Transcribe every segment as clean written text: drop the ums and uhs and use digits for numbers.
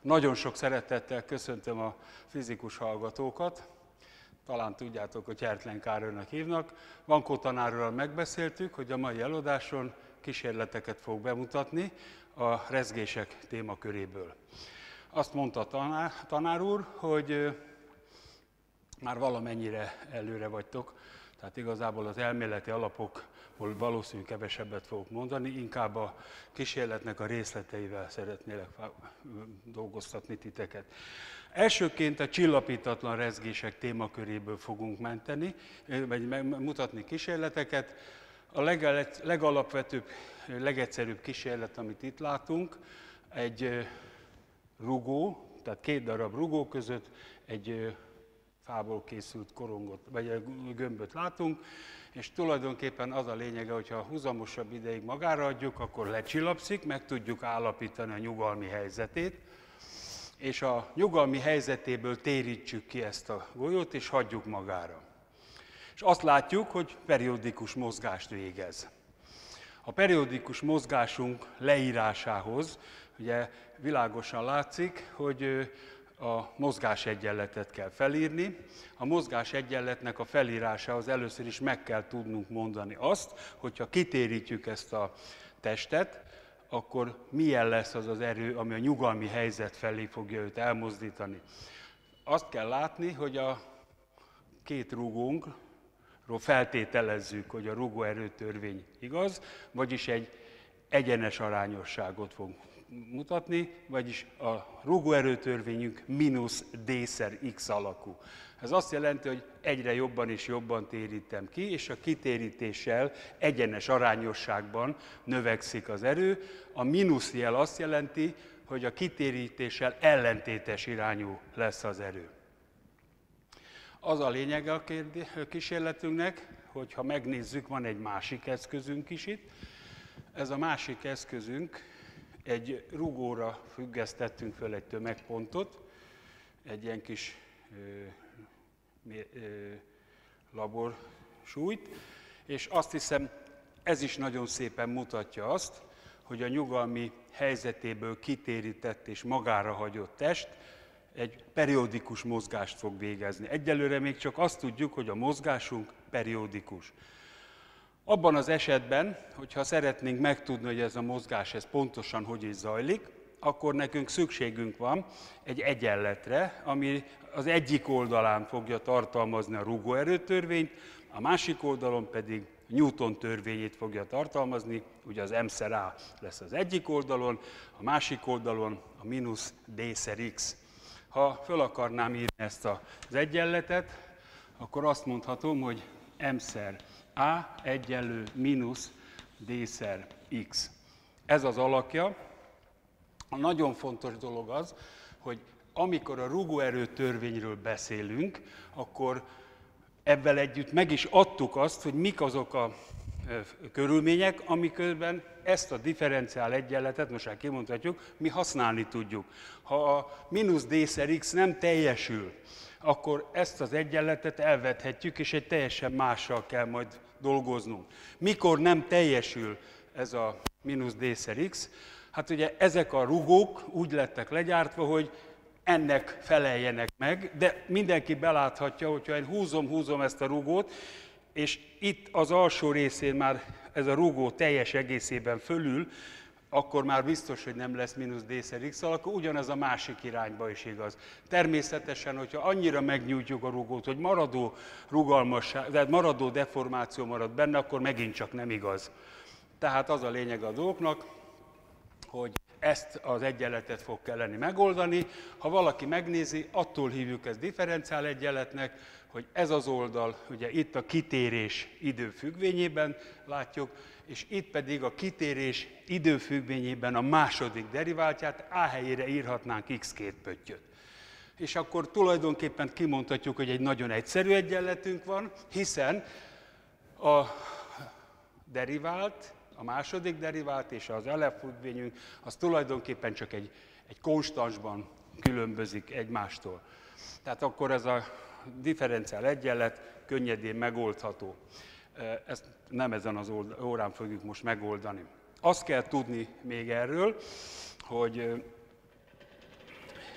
Nagyon sok szeretettel köszöntöm a fizikus hallgatókat. Talán tudjátok, hogy Hertlen Károlynak hívnak. Vankó tanárral megbeszéltük, hogy a mai előadáson kísérleteket fog bemutatni a rezgések témaköréből. Azt mondta tanár úr, hogy már valamennyire előre vagytok, tehát igazából az elméleti alapokból valószínűleg kevesebbet fogok mondani, inkább a kísérletnek a részleteivel szeretnélek dolgoztatni titeket. Elsőként a csillapítatlan rezgések témaköréből fogunk mutatni kísérleteket. A legalapvetőbb, legegyszerűbb kísérlet, amit itt látunk, egy rugó, tehát két darab rugó között egy fából készült korongot, vagy gömböt látunk, és tulajdonképpen az a lényege, hogyha húzamosabb ideig magára adjuk, akkor lecsillapszik, meg tudjuk állapítani a nyugalmi helyzetét, és a nyugalmi helyzetéből térítsük ki ezt a golyót, és hagyjuk magára. És azt látjuk, hogy periódikus mozgást végez. A periódikus mozgásunk leírásához ugye világosan látszik, hogy a mozgásegyenletet kell felírni. A mozgásegyenletnek a felírásához először is meg kell tudnunk mondani azt, hogyha kitérítjük ezt a testet, akkor milyen lesz az az erő, ami a nyugalmi helyzet felé fogja őt elmozdítani. Azt kell látni, hogy a két rugónkról feltételezzük, hogy a rugóerőtörvény igaz, vagyis egy egyenes arányosságot fog mutatni, vagyis a rugóerőtörvényünk mínusz d/x alakú. Ez azt jelenti, hogy egyre jobban és jobban térítem ki, és a kitérítéssel egyenes arányosságban növekszik az erő. A mínusz jel azt jelenti, hogy a kitérítéssel ellentétes irányú lesz az erő. Az a lényege a kísérletünknek, hogy ha megnézzük, van egy másik eszközünk is itt. Ez a másik eszközünk, egy rugóra függesztettünk föl egy tömegpontot, egy ilyen kis laborsúlyt, és azt hiszem, ez is nagyon szépen mutatja azt, hogy a nyugalmi helyzetéből kitérített és magára hagyott test egy periódikus mozgást fog végezni. Egyelőre még csak azt tudjuk, hogy a mozgásunk periódikus. Abban az esetben, hogyha szeretnénk megtudni, hogy ez a mozgás ez pontosan hogy is zajlik, akkor nekünk szükségünk van egy egyenletre, ami az egyik oldalán fogja tartalmazni a rugóerőtörvényt, a másik oldalon pedig Newton törvényét fogja tartalmazni, ugye az m/a lesz az egyik oldalon, a másik oldalon a mínusz d/x. Ha föl akarnám írni ezt az egyenletet, akkor azt mondhatom, hogy m/a egyenlő mínusz d/x. Ez az alakja. A nagyon fontos dolog az, hogy amikor a rugóerőtörvényről beszélünk, akkor ebben együtt meg is adtuk azt, hogy mik azok a körülmények, amikben ezt a differenciál egyenletet, most már kimondhatjuk, mi használni tudjuk. Ha a mínusz d/x nem teljesül, akkor ezt az egyenletet elvethetjük, és egy teljesen mással kell majd dolgoznunk. Mikor nem teljesül ez a mínusz d/x? Hát ugye ezek a rugók úgy lettek legyártva, hogy ennek feleljenek meg, de mindenki beláthatja, hogyha én húzom ezt a rugót, és itt az alsó részén már ez a rugó teljes egészében fölül, akkor már biztos, hogy nem lesz mínusz d/x alakú, ugyanez a másik irányba is igaz. Természetesen, hogyha annyira megnyújtjuk a rugót, hogy maradó rugalmasság, tehát maradó deformáció marad benne, akkor megint csak nem igaz. Tehát az a lényeg a dolgoknak, hogy ezt az egyenletet fog kelleni megoldani. Ha valaki megnézi, attól hívjuk ezt differenciál egyenletnek, hogy ez az oldal, ugye itt a kitérés időfüggvényében látjuk, és itt pedig a kitérés időfüggvényében a második deriváltját, a helyére írhatnánk x2 pöttyöt. És akkor tulajdonképpen kimondhatjuk, hogy egy nagyon egyszerű egyenletünk van, hiszen a derivált, a második derivált és az ellenfüggvényünk, az tulajdonképpen csak egy konstansban különbözik egymástól. Tehát akkor ez a differenciál egyenlet könnyedén megoldható. Ezt nem ezen az órán fogjuk most megoldani. Azt kell tudni még erről, hogy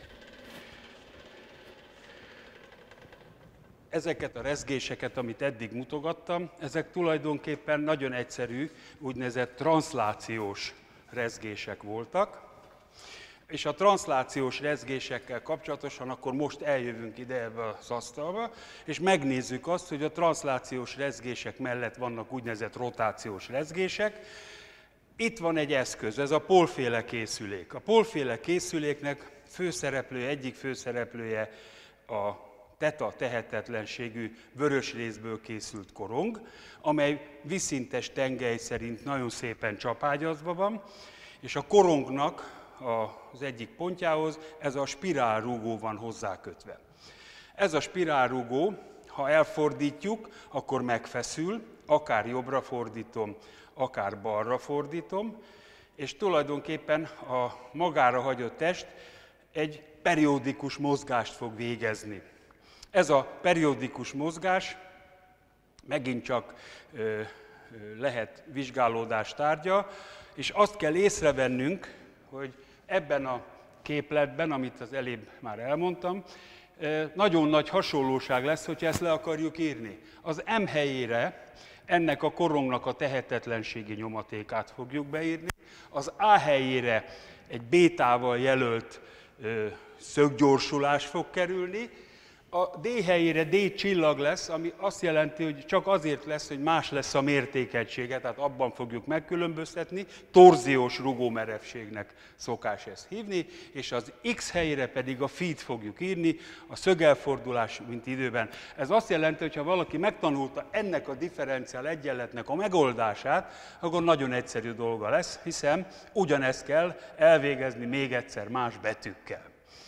ezeket a rezgéseket, amit eddig mutogattam, ezek tulajdonképpen nagyon egyszerű, úgynevezett transzlációs rezgések voltak. És a transzlációs rezgésekkel kapcsolatosan akkor most eljövünk ide ebbe az asztalba, és megnézzük azt, hogy a transzlációs rezgések mellett vannak úgynevezett rotációs rezgések. Itt van egy eszköz, ez a polféle készülék. A polféle készüléknek egyik főszereplője a teta tehetetlenségű vörösrészből készült korong, amely vízszintes tengely szerint nagyon szépen csapágyazva van, és a korongnak az egyik pontjához ez a spirálrúgó van hozzákötve. Ez a spirálrúgó, ha elfordítjuk, akkor megfeszül, akár jobbra fordítom, akár balra fordítom, és tulajdonképpen a magára hagyott test egy periódikus mozgást fog végezni. Ez a periódikus mozgás megint csak lehet vizsgálódás tárgya, és azt kell észrevennünk, hogy ebben a képletben, amit az elébb már elmondtam, nagyon nagy hasonlóság lesz, hogyha ezt le akarjuk írni. Az M helyére ennek a korongnak a tehetetlenségi nyomatékát fogjuk beírni, az A helyére egy bétával jelölt szöggyorsulás fog kerülni, a D helyére D csillag lesz, ami azt jelenti, hogy csak azért lesz, hogy más lesz a mértékegysége, tehát abban fogjuk megkülönböztetni, torziós rugómerevségnek szokás ezt hívni, és az X helyére pedig a phi-t fogjuk írni, a szögelfordulás, mint időben. Ez azt jelenti, hogy ha valaki megtanulta ennek a differenciál egyenletnek a megoldását, akkor nagyon egyszerű dolga lesz, hiszen ugyanezt kell elvégezni még egyszer más betűkkel.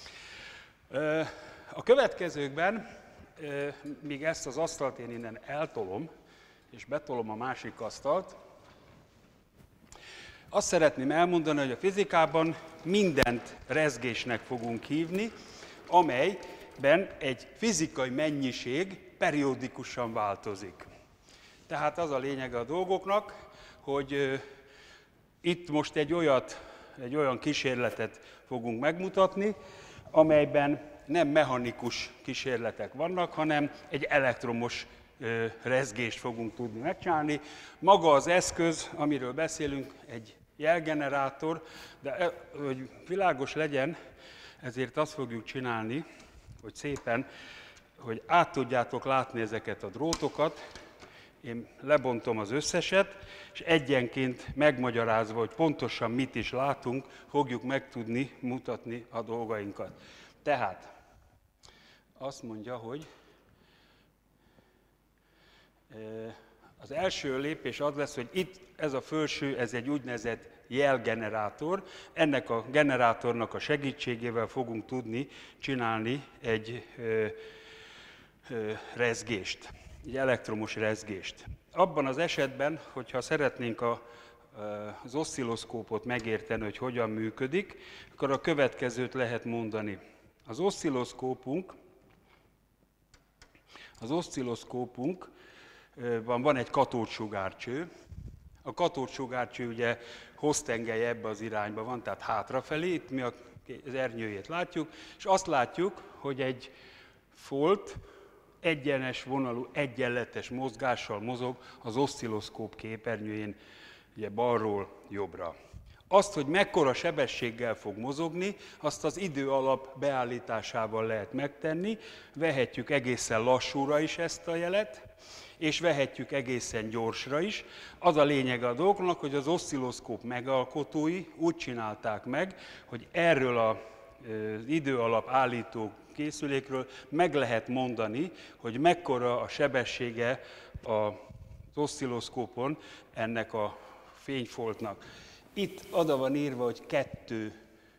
A következőkben, míg ezt az asztalt én innen eltolom, és betolom a másik asztalt, azt szeretném elmondani, hogy a fizikában mindent rezgésnek fogunk hívni, amelyben egy fizikai mennyiség periódikusan változik. Tehát az a lényege a dolgoknak, hogy itt most egy olyan kísérletet fogunk megmutatni, amelyben nem mechanikus kísérletek vannak, hanem egy elektromos rezgést fogunk tudni megcsinálni. Maga az eszköz, amiről beszélünk, egy jelgenerátor, de hogy világos legyen, ezért azt fogjuk csinálni, hogy szépen, hogy át tudjátok látni ezeket a drótokat, én lebontom az összeset, és egyenként megmagyarázva, hogy pontosan mit is látunk, fogjuk meg tudni mutatni a dolgainkat. Tehát azt mondja, hogy az első lépés az lesz, hogy itt ez a felső, ez egy úgynevezett jelgenerátor. Ennek a generátornak a segítségével fogunk tudni csinálni egy rezgést, egy elektromos rezgést. Abban az esetben, hogyha szeretnénk az oszcilloszkópot megérteni, hogy hogyan működik, akkor a következőt lehet mondani. Az oszcilloszkópunkban van egy katódsugárcső. A katódsugárcső ugye hoztengely ebbe az irányba van, tehát hátrafelé, itt mi az ernyőjét látjuk, és azt látjuk, hogy egy folt egyenes vonalú, egyenletes mozgással mozog az oszcilloszkóp képernyőjén, ugye balról jobbra. Azt, hogy mekkora sebességgel fog mozogni, azt az idő alap beállításával lehet megtenni. Vehetjük egészen lassúra is ezt a jelet, és vehetjük egészen gyorsra is. Az a lényege a dolgoknak, hogy az oszcilloszkóp megalkotói úgy csinálták meg, hogy erről az idő alap állító készülékről meg lehet mondani, hogy mekkora a sebessége az oszcilloszkópon ennek a fényfoltnak. Itt oda van írva, hogy 2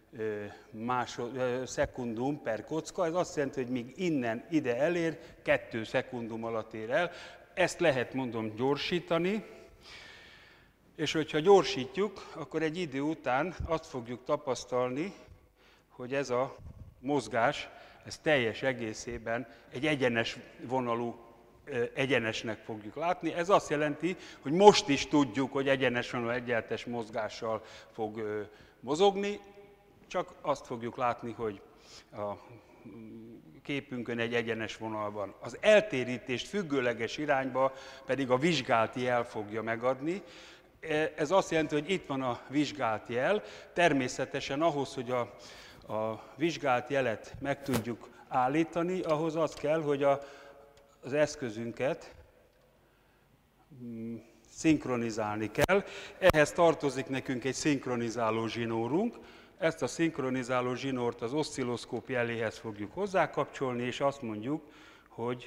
szekundum per kocka, ez azt jelenti, hogy míg innen ide elér, 2 szekundum alatt ér el. Ezt lehet, mondom, gyorsítani, és hogyha gyorsítjuk, akkor egy idő után azt fogjuk tapasztalni, hogy ez a mozgás, ez teljes egészében egy egyenes vonalú, egyenesnek fogjuk látni. Ez azt jelenti, hogy most is tudjuk, hogy egyenes vonalú egyenletes mozgással fog mozogni, csak azt fogjuk látni, hogy a képünkön egy egyenes vonal van. Az eltérítést függőleges irányba pedig a vizsgált jel fogja megadni. Ez azt jelenti, hogy itt van a vizsgált jel. Természetesen ahhoz, hogy a vizsgált jelet meg tudjuk állítani, ahhoz az kell, hogy az eszközünket szinkronizálni kell. Ehhez tartozik nekünk egy szinkronizáló zsinórunk. Ezt a szinkronizáló zsinórt az oszcilloszkóp jeléhez fogjuk hozzákapcsolni, és azt mondjuk, hogy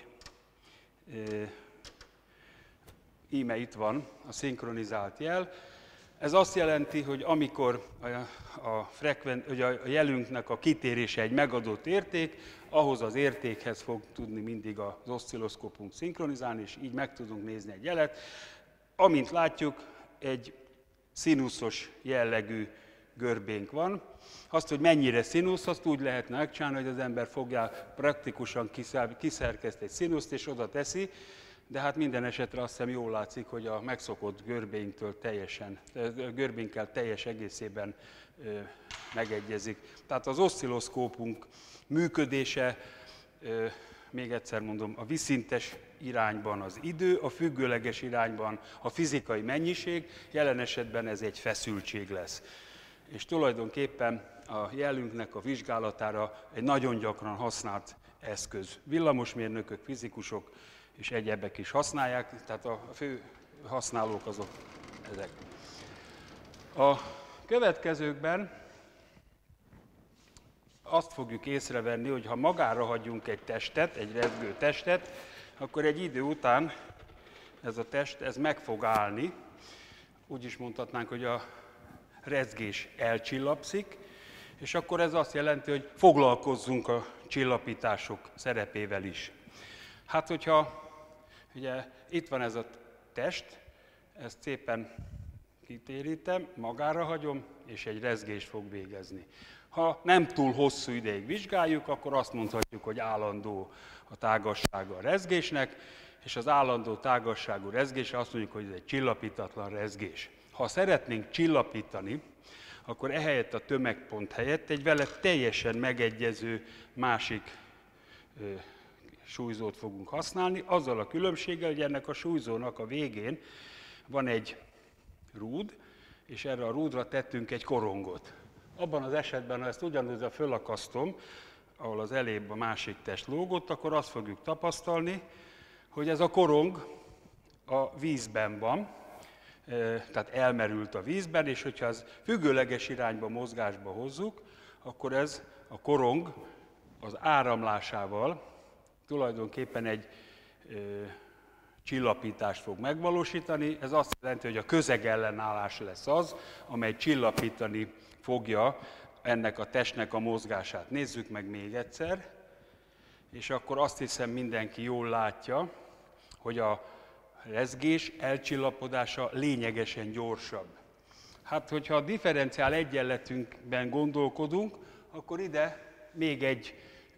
íme itt van a szinkronizált jel. Ez azt jelenti, hogy amikor a jelünknek a kitérése egy megadott érték, ahhoz az értékhez fog tudni mindig az oszcilloszkópunk szinkronizálni, és így meg tudunk nézni egy jelet. Amint látjuk, egy színuszos jellegű görbénk van. Azt, hogy mennyire színusz, azt úgy lehetne megcsinálni, hogy az ember fogja, praktikusan kiszerkeszt egy színuszt, és oda teszi, de hát minden esetre azt hiszem jól látszik, hogy a megszokott görbénkkel teljes egészében megegyezik. Tehát az oszcilloszkópunk működése, még egyszer mondom, a vízszintes irányban az idő, a függőleges irányban a fizikai mennyiség, jelen esetben ez egy feszültség lesz. És tulajdonképpen a jelünknek a vizsgálatára egy nagyon gyakran használt eszköz. Villamosmérnökök, fizikusok és egyebek is használják, tehát a fő használók azok ezek. A következőkben azt fogjuk észrevenni, hogy ha magára hagyjunk egy testet, egy rezgő testet, akkor egy idő után ez a test meg fog állni. Úgy is mondhatnánk, hogy a rezgés elcsillapszik, és akkor ez azt jelenti, hogy foglalkozzunk a csillapítások szerepével is. Hát, hogyha ugye itt van ez a test, ezt szépen kitérítem, magára hagyom, és egy rezgést fog végezni. Ha nem túl hosszú ideig vizsgáljuk, akkor azt mondhatjuk, hogy állandó a tágassága a rezgésnek, és az állandó tágasságú rezgésre azt mondjuk, hogy ez egy csillapítatlan rezgés. Ha szeretnénk csillapítani, akkor ehelyett a tömegpont helyett egy vele teljesen megegyező másik súlyzót fogunk használni, azzal a különbséggel, hogy ennek a súlyzónak a végén van egy rúd, és erre a rúdra tettünk egy korongot. Abban az esetben, ha ezt ugyanúgy fölakasztom, ahol az elébb a másik test lógott, akkor azt fogjuk tapasztalni, hogy ez a korong a vízben van, tehát elmerült a vízben, és hogyha az függőleges irányba mozgásba hozzuk, akkor ez a korong az áramlásával tulajdonképpen egy csillapítást fog megvalósítani. Ez azt jelenti, hogy a közegellenállás lesz az, amely csillapítani fogja ennek a testnek a mozgását. Nézzük meg még egyszer, és akkor azt hiszem mindenki jól látja, hogy a rezgés elcsillapodása lényegesen gyorsabb. Hát, hogyha a differenciál egyenletünkben gondolkodunk, akkor ide még egy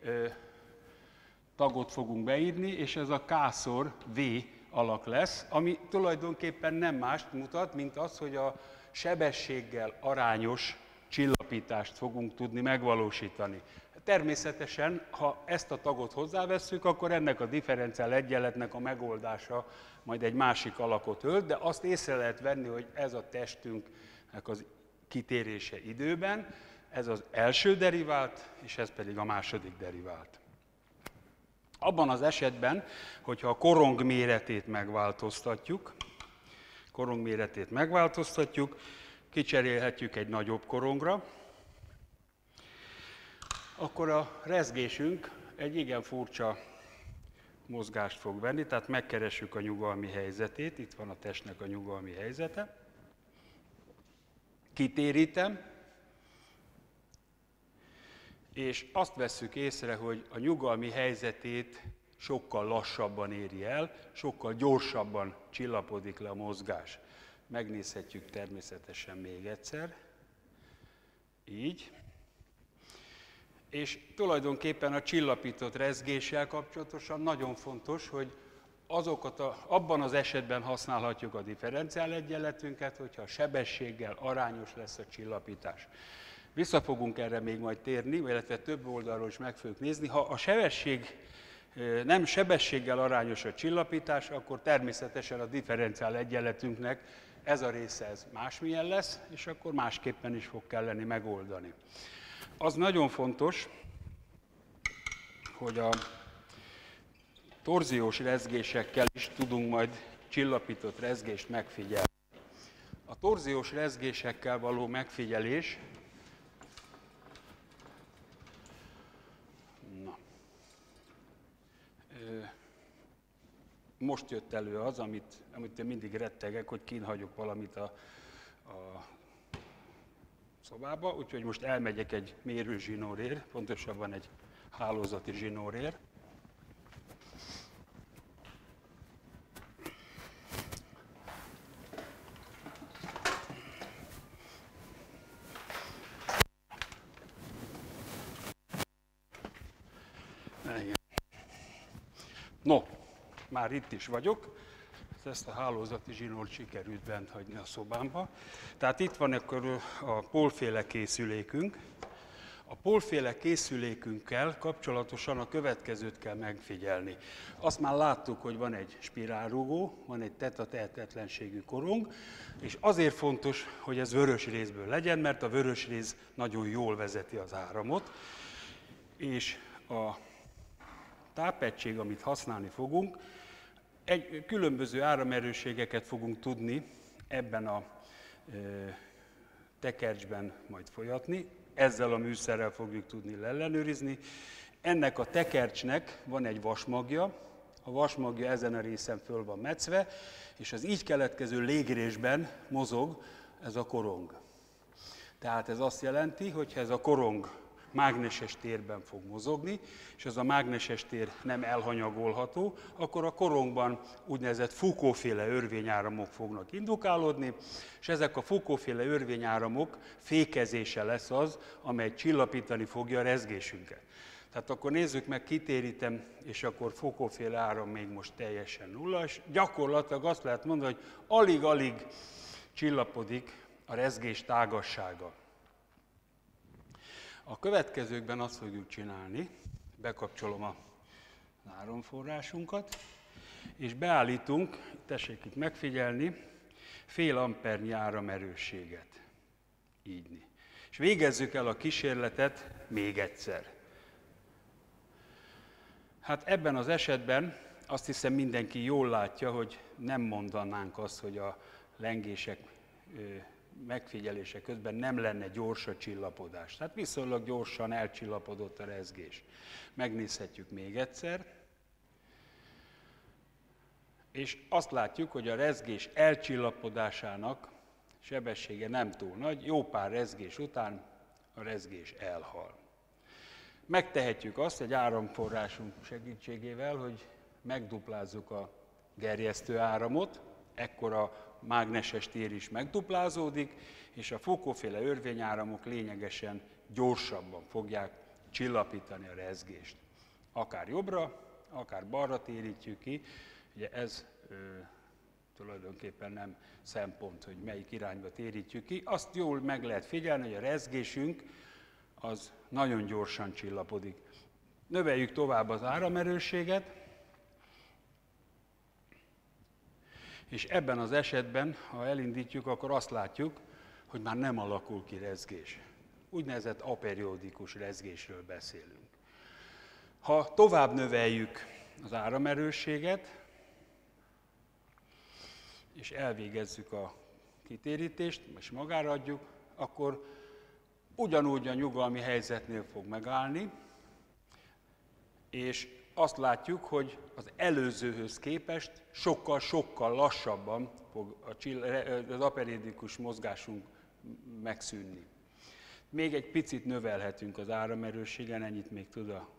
tagot fogunk beírni, és ez a K-szor V alak lesz, ami tulajdonképpen nem mást mutat, mint az, hogy a sebességgel arányos csillapítást fogunk tudni megvalósítani. Természetesen, ha ezt a tagot hozzávesszük, akkor ennek a differenciál egyenletnek a megoldása majd egy másik alakot ölt, de azt észre lehet venni, hogy ez a testünknek az kitérése időben, ez az első derivált, és ez pedig a második derivált. Abban az esetben, hogyha a korong méretét megváltoztatjuk, kicserélhetjük egy nagyobb korongra, akkor a rezgésünk egy igen furcsa mozgást fog venni, tehát megkeressük a nyugalmi helyzetét, itt van a testnek a nyugalmi helyzete, kitérítem, és azt vesszük észre, hogy a nyugalmi helyzetét sokkal lassabban éri el, sokkal gyorsabban csillapodik le a mozgás. Megnézhetjük természetesen még egyszer, így. És tulajdonképpen a csillapított rezgéssel kapcsolatosan nagyon fontos, hogy abban az esetben használhatjuk a differenciál egyenletünket, hogyha a sebességgel arányos lesz a csillapítás. Vissza fogunk erre még majd térni, illetve több oldalról is meg fogjuk nézni. Ha a sebesség nem sebességgel arányos a csillapítás, akkor természetesen a differenciál egyenletünknek ez a része ez másmilyen lesz, és akkor másképpen is fog kelleni megoldani. Az nagyon fontos, hogy a torziós rezgésekkel is tudunk majd csillapított rezgést megfigyelni. A torziós rezgésekkel való megfigyelés most jött elő az, amit én mindig rettegek, hogy kint hagyok valamit a szobába, úgyhogy most elmegyek egy mérőzsinórért, pontosabban egy hálózati zsinórért. No, már itt is vagyok, ezt a hálózati zsinórt sikerült bent hagyni a szobámba. Tehát itt van akkor a polféle készülékünk. A polféle készülékünkkel kapcsolatosan a következőt kell megfigyelni. Azt már láttuk, hogy van egy spirálrugó, van egy teta-tehetetlenségű korong, és azért fontos, hogy ez vörös rézből legyen, mert a vörös réz nagyon jól vezeti az áramot, és a tápegység, amit használni fogunk, különböző áramerősségeket fogunk tudni ebben a tekercsben majd folyatni, ezzel a műszerrel fogjuk tudni ellenőrizni. Ennek a tekercsnek van egy vasmagja, a vasmagja ezen a részen föl van metszve, és az így keletkező légrésben mozog ez a korong. Tehát ez azt jelenti, hogy ha ez a korong mágneses térben fog mozogni, és ez a mágneses tér nem elhanyagolható, akkor a korongban úgynevezett Foucault-féle örvényáramok fognak indukálódni, és ezek a Foucault-féle örvényáramok fékezése lesz az, amely csillapítani fogja a rezgésünket. Tehát akkor nézzük meg, kitérítem, és akkor Foucault-féle áram még most teljesen nulla, és gyakorlatilag azt lehet mondani, hogy alig-alig csillapodik a rezgés tágassága. A következőkben azt fogjuk csinálni, bekapcsolom az áramforrásunkat, és beállítunk, tessék itt megfigyelni, fél ampernyi áramerősséget. Így. És végezzük el a kísérletet még egyszer. Hát ebben az esetben azt hiszem mindenki jól látja, hogy nem mondanánk azt, hogy a lengések megfigyelése közben nem lenne gyors a csillapodás. Tehát viszonylag gyorsan elcsillapodott a rezgés. Megnézhetjük még egyszer. És azt látjuk, hogy a rezgés elcsillapodásának sebessége nem túl nagy, jó pár rezgés után a rezgés elhal. Megtehetjük azt egy áramforrásunk segítségével, hogy megduplázzuk a gerjesztő áramot, ekkor a mágneses tér is megduplázódik, és a Foucault-féle örvényáramok lényegesen gyorsabban fogják csillapítani a rezgést. Akár jobbra, akár balra térítjük ki, ugye ez tulajdonképpen nem szempont, hogy melyik irányba térítjük ki. Azt jól meg lehet figyelni, hogy a rezgésünk az nagyon gyorsan csillapodik. Növeljük tovább az áramerősséget, és ebben az esetben, ha elindítjuk, akkor azt látjuk, hogy már nem alakul ki rezgés. Úgynevezett aperiodikus rezgésről beszélünk. Ha tovább növeljük az áramerősséget, és elvégezzük a kitérítést, és magára adjuk, akkor ugyanúgy a nyugalmi helyzetnél fog megállni, és azt látjuk, hogy az előzőhöz képest sokkal lassabban fog az aperiodikus mozgásunk megszűnni. Még egy picit növelhetünk az áramerősségen, ennyit még tud az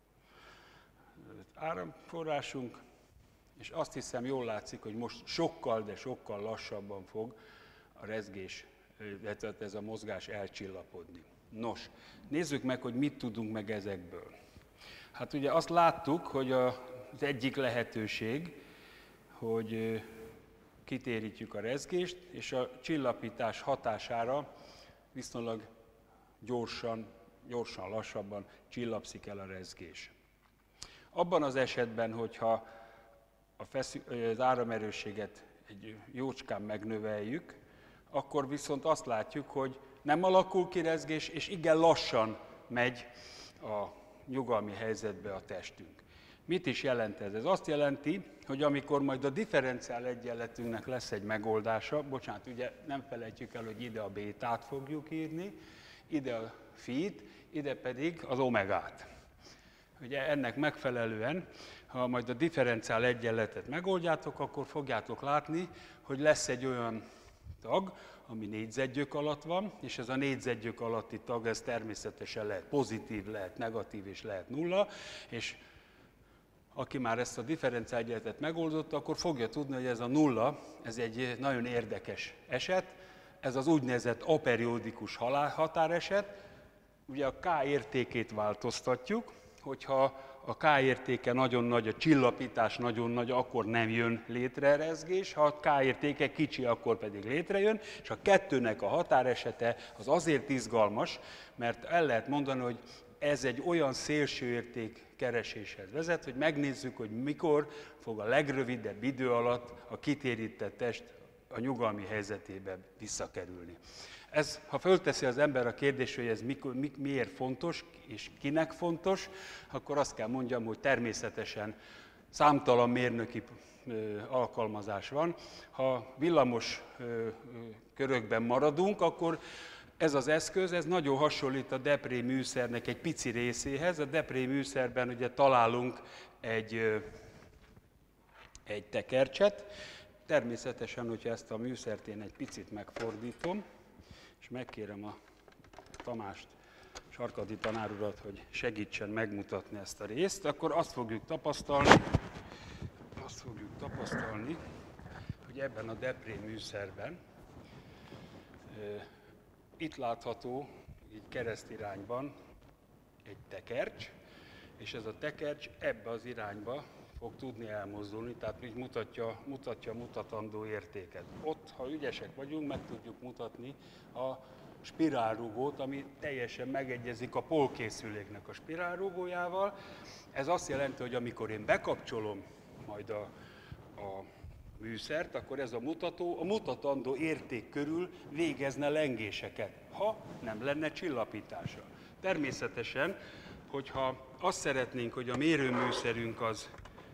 áramforrásunk, és azt hiszem jól látszik, hogy most sokkal lassabban fog a rezgés, ez a mozgás elcsillapodni. Nos, nézzük meg, hogy mit tudunk meg ezekből. Hát ugye azt láttuk, hogy az egyik lehetőség, hogy kitérítjük a rezgést, és a csillapítás hatására viszonylag gyorsan, lassabban csillapszik el a rezgés. Abban az esetben, hogyha az áramerősséget egy jócskán megnöveljük, akkor viszont azt látjuk, hogy nem alakul ki rezgés, és igen lassan megy a nyugalmi helyzetbe a testünk. Mit is jelent ez? Ez azt jelenti, hogy amikor majd a differenciál egyenletünknek lesz egy megoldása, bocsánat, ugye nem felejtjük el, hogy ide a bétát fogjuk írni, ide a fit, ide pedig az omegát. Ugye ennek megfelelően, ha majd a differenciál egyenletet megoldjátok, akkor fogjátok látni, hogy lesz egy olyan tag, ami négyzetgyök alatt van, és ez a négyzetgyök alatti tag, ez természetesen lehet pozitív, lehet negatív és lehet nulla, és aki már ezt a differenciál egyenletet megoldotta, akkor fogja tudni, hogy ez a nulla, ez egy nagyon érdekes eset, ez az úgynevezett aperiódikus határeset. Ugye a K értékét változtatjuk, hogyha a K értéke nagyon nagy, a csillapítás nagyon nagy, akkor nem jön létre rezgés, ha a K értéke kicsi, akkor pedig létrejön, és a kettőnek a határesete az azért izgalmas, mert el lehet mondani, hogy ez egy olyan szélső érték kereséshez vezet, hogy megnézzük, hogy mikor fog a legrövidebb idő alatt a kitérített test a nyugalmi helyzetébe visszakerülni. Ez, ha fölteszi az ember a kérdést, hogy ez miért fontos, és kinek fontos, akkor azt kell mondjam, hogy természetesen számtalan mérnöki alkalmazás van. Ha villamos körökben maradunk, akkor ez az eszköz, ez nagyon hasonlít a Depré műszernek egy pici részéhez. A Depré műszerben ugye találunk egy tekercset. Természetesen, hogyha ezt a műszert én egy picit megfordítom, és megkérem a Tamást, Sarkadi tanár urat, hogy segítsen megmutatni ezt a részt, akkor azt fogjuk tapasztalni, hogy ebben a Depré műszerben itt látható, így keresztirányban egy tekercs, és ez a tekercs ebbe az irányba fog tudni elmozdulni, tehát így mutatja a mutatandó értéket. Ott, ha ügyesek vagyunk, meg tudjuk mutatni a spirálrugót, ami teljesen megegyezik a polkészüléknek a spirálrugójával. Ez azt jelenti, hogy amikor én bekapcsolom majd a műszert, akkor ez a mutató a mutatandó érték körül végezne lengéseket, ha nem lenne csillapítása. Természetesen, hogyha azt szeretnénk, hogy a mérőműszerünk az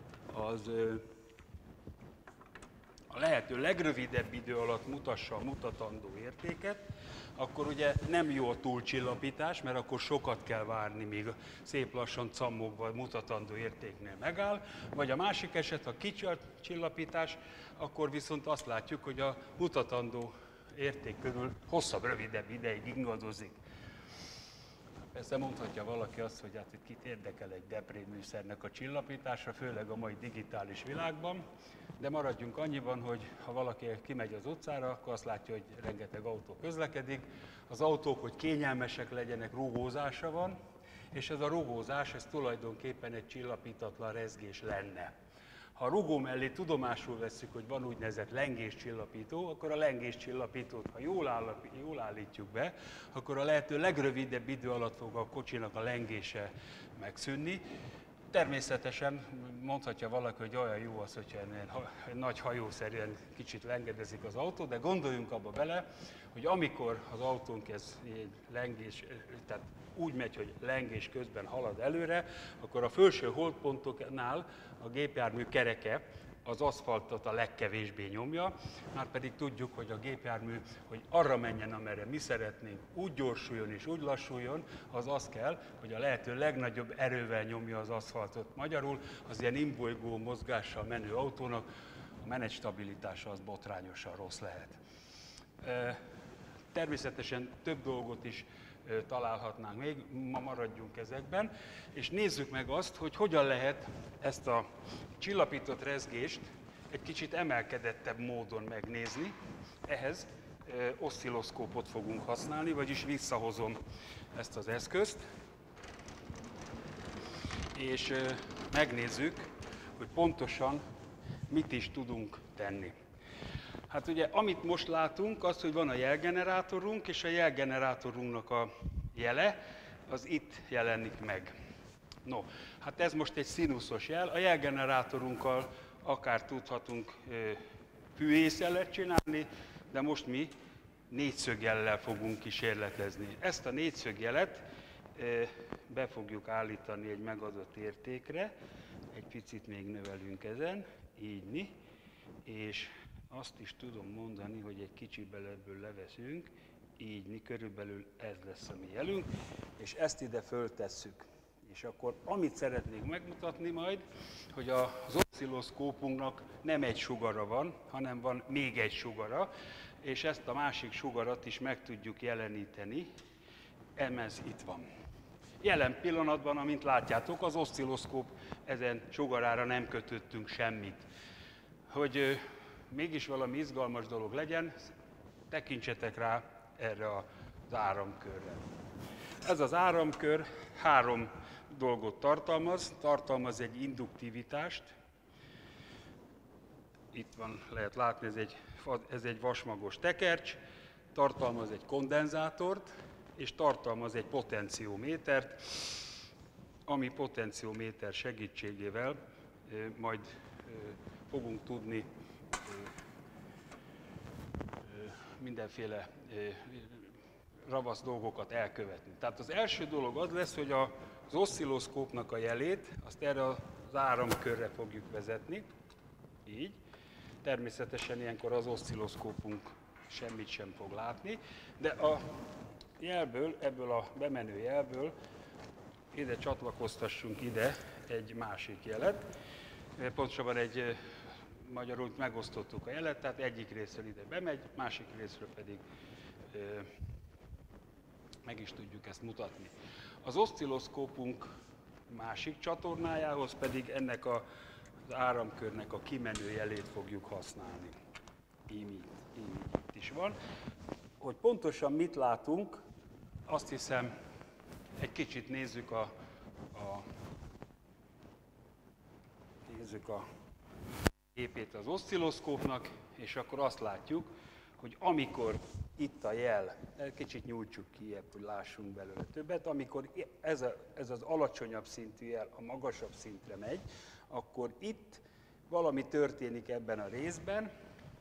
a lehető legrövidebb idő alatt mutassa a mutatandó értéket, akkor ugye nem jó a túlcsillapítás, mert akkor sokat kell várni, míg szép lassan cammogva a mutatandó értéknél megáll. Vagy a másik eset, ha kicsi a csillapítás, akkor viszont azt látjuk, hogy a mutatandó érték körül hosszabb, rövidebb ideig ingadozik. Persze mondhatja valaki azt, hogy hát itt kit érdekel egy Depré műszernek a csillapítása, főleg a mai digitális világban, de maradjunk annyiban, hogy ha valaki kimegy az utcára, akkor azt látja, hogy rengeteg autó közlekedik. Az autók, hogy kényelmesek legyenek, rugózása van, és ez a rugózás, ez tulajdonképpen egy csillapítatlan rezgés lenne. Ha a rugó mellé tudomásul vesszük, hogy van úgynevezett lengéscsillapító, akkor a lengéscsillapítót, ha jól állítjuk be, akkor a lehető legrövidebb idő alatt fog a kocsinak a lengése megszűnni. Természetesen mondhatja valaki, hogy olyan jó az, hogyha nagy hajószerűen kicsit lengedezik az autó, de gondoljunk abba bele, hogy amikor az autónk ez lengés, tehát úgy megy, hogy lengés közben halad előre, akkor a felső holdpontoknál a gépjármű kereke az aszfaltot a legkevésbé nyomja, már pedig tudjuk, hogy a gépjármű, hogy arra menjen, amerre mi szeretnénk, úgy gyorsuljon és úgy lassuljon, az kell, hogy a lehető legnagyobb erővel nyomja az aszfaltot. Magyarul az ilyen imbolygó mozgással menő autónak a menetstabilitása az botrányosan rossz lehet. Természetesen több dolgot is találhatnánk még, ma maradjunk ezekben, és nézzük meg azt, hogy hogyan lehet ezt a csillapított rezgést egy kicsit emelkedettebb módon megnézni. Ehhez oszcilloszkópot fogunk használni, vagyis visszahozom ezt az eszközt, és megnézzük, hogy pontosan mit is tudunk tenni. Hát ugye, amit most látunk, az, hogy van a jelgenerátorunk, és a jelgenerátorunknak a jele, az itt jelenik meg. No, hát ez most egy színuszos jel, a jelgenerátorunkkal akár tudhatunk fűészelet csinálni, de most mi négyszögjellel fogunk kísérletezni. Ezt a négyszögjelet be fogjuk állítani egy megadott értékre, egy picit még növelünk ezen, így, és azt is tudom mondani, hogy egy kicsivel ebből leveszünk, így, körülbelül ez lesz a mi jelünk, és ezt ide föltesszük. És akkor amit szeretnék megmutatni majd, hogy az oszcilloszkópunknak nem egy sugara van, hanem van még egy sugara, és ezt a másik sugarat is meg tudjuk jeleníteni. Ez itt van. Jelen pillanatban, amint látjátok, az oszcilloszkóp ezen sugarára nem kötöttünk semmit. Hogy mégis valami izgalmas dolog legyen, tekintsetek rá erre az áramkörre. Ez az áramkör 3 dolgot tartalmaz egy induktivitást, itt van, lehet látni, ez egy vasmagos tekercs, tartalmaz egy kondenzátort, és tartalmaz egy potenciométert, ami potenciométer segítségével majd fogunk tudni mindenféle ravasz dolgokat elkövetni. Tehát az első dolog az lesz, hogy az oszcilloszkópnak a jelét, azt erre az áramkörre fogjuk vezetni, így. Természetesen ilyenkor az oszcilloszkópunk semmit sem fog látni, de a jelből, ebből a bemenő jelből ide csatlakoztassunk ide egy másik jelet. Pontosabban magyarul megosztottuk a jelet, tehát egyik részről ide bemegy, másik részről pedig meg is tudjuk ezt mutatni. Az oszcilloszkópunk másik csatornájához pedig ennek az áramkörnek a kimenő jelét fogjuk használni. Így itt is van. Hogy pontosan mit látunk, azt hiszem, egy kicsit nézzük a képét az oszcilloszkópnak, és akkor azt látjuk, hogy amikor itt a jel, kicsit nyújtsuk ki, hogy lássunk belőle többet, amikor ez az alacsonyabb szintű jel a magasabb szintre megy, akkor itt valami történik ebben a részben,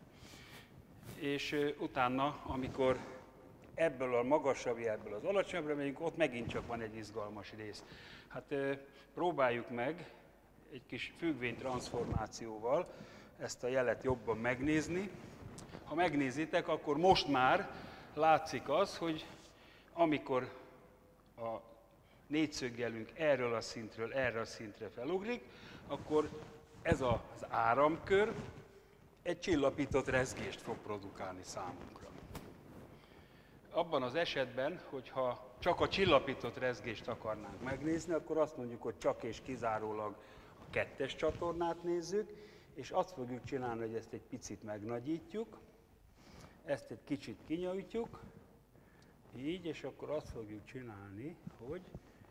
és utána, amikor ebből a magasabb jelből az alacsonyabbra megyünk, ott megint csak van egy izgalmas rész. Hát próbáljuk meg egy kis függvénytranszformációval ezt a jelet jobban megnézni. Ha megnézitek, akkor most már látszik az, hogy amikor a négyszögjelünk erről a szintről erre a szintre felugrik, akkor ez az áramkör egy csillapított rezgést fog produkálni számunkra. Abban az esetben, hogyha csak a csillapított rezgést akarnánk megnézni, akkor azt mondjuk, hogy csak és kizárólag a 2-es csatornát nézzük, és azt fogjuk csinálni, hogy ezt egy picit megnagyítjuk, ezt egy kicsit kinyújtjuk, így, és akkor azt fogjuk csinálni, hogy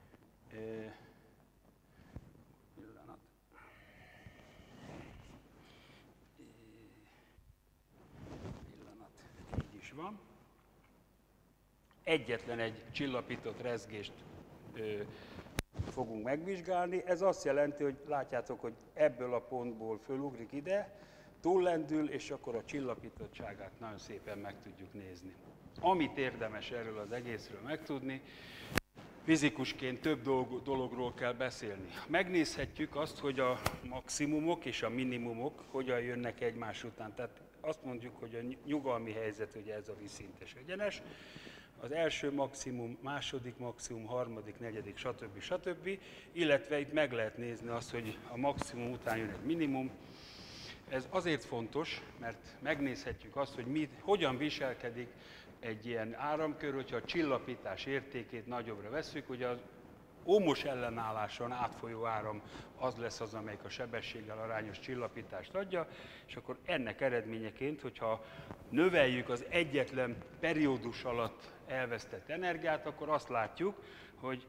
így is van. Egyetlen egy csillapított rezgést fogunk megvizsgálni. Ez azt jelenti, hogy látjátok, hogy ebből a pontból fölugrik ide, túllendül, és akkor a csillapítottságát nagyon szépen meg tudjuk nézni. Amit érdemes erről az egészről megtudni, fizikusként több dologról kell beszélni. Megnézhetjük azt, hogy a maximumok és a minimumok hogyan jönnek egymás után. Tehát azt mondjuk, hogy a nyugalmi helyzet, hogy ez a vízszintes egyenes, az első maximum, második maximum, harmadik, negyedik, stb. Illetve itt meg lehet nézni azt, hogy a maximum után jön egy minimum. Ez azért fontos, mert megnézhetjük azt, hogy hogyan viselkedik egy ilyen áramkör, hogyha a csillapítás értékét nagyobbra vesszük. Ugye az ohmos ellenálláson átfolyó áram az lesz az, amelyik a sebességgel arányos csillapítást adja, és akkor ennek eredményeként, hogyha növeljük az egyetlen periódus alatt elvesztett energiát, akkor azt látjuk, hogy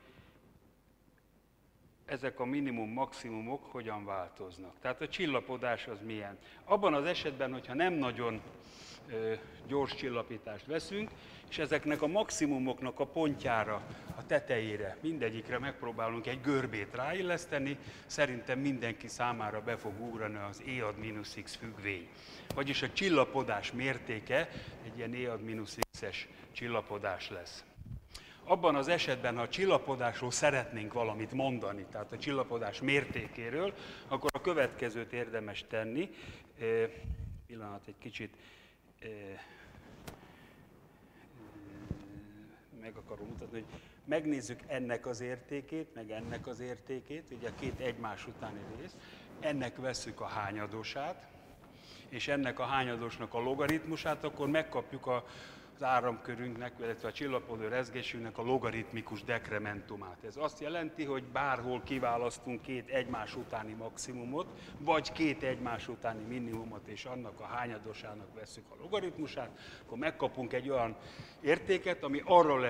ezek a minimum-maximumok hogyan változnak. Tehát a csillapodás az milyen. Abban az esetben, hogyha nem nagyon gyors csillapítást veszünk, és ezeknek a maximumoknak a pontjára, a tetejére, mindegyikre megpróbálunk egy görbét ráilleszteni, szerintem mindenki számára be fog ugrani az E-X függvény. Vagyis a csillapodás mértéke egy ilyen E-X-es csillapodás lesz. Abban az esetben, ha a csillapodásról szeretnénk valamit mondani, tehát a csillapodás mértékéről, akkor a következőt érdemes tenni. Pillanat, egy kicsit meg akarom mutatni, hogy megnézzük ennek az értékét, meg ennek az értékét, ugye a két egymás utáni rész, ennek vesszük a hányadosát, és ennek a hányadosnak a logaritmusát, akkor megkapjuk az áramkörünknek, illetve a csillapodó rezgésünknek a logaritmikus dekrementumát. Ez azt jelenti, hogy bárhol kiválasztunk két egymás utáni maximumot, vagy két egymás utáni minimumot, és annak a hányadosának vesszük a logaritmusát, akkor megkapunk egy olyan értéket, ami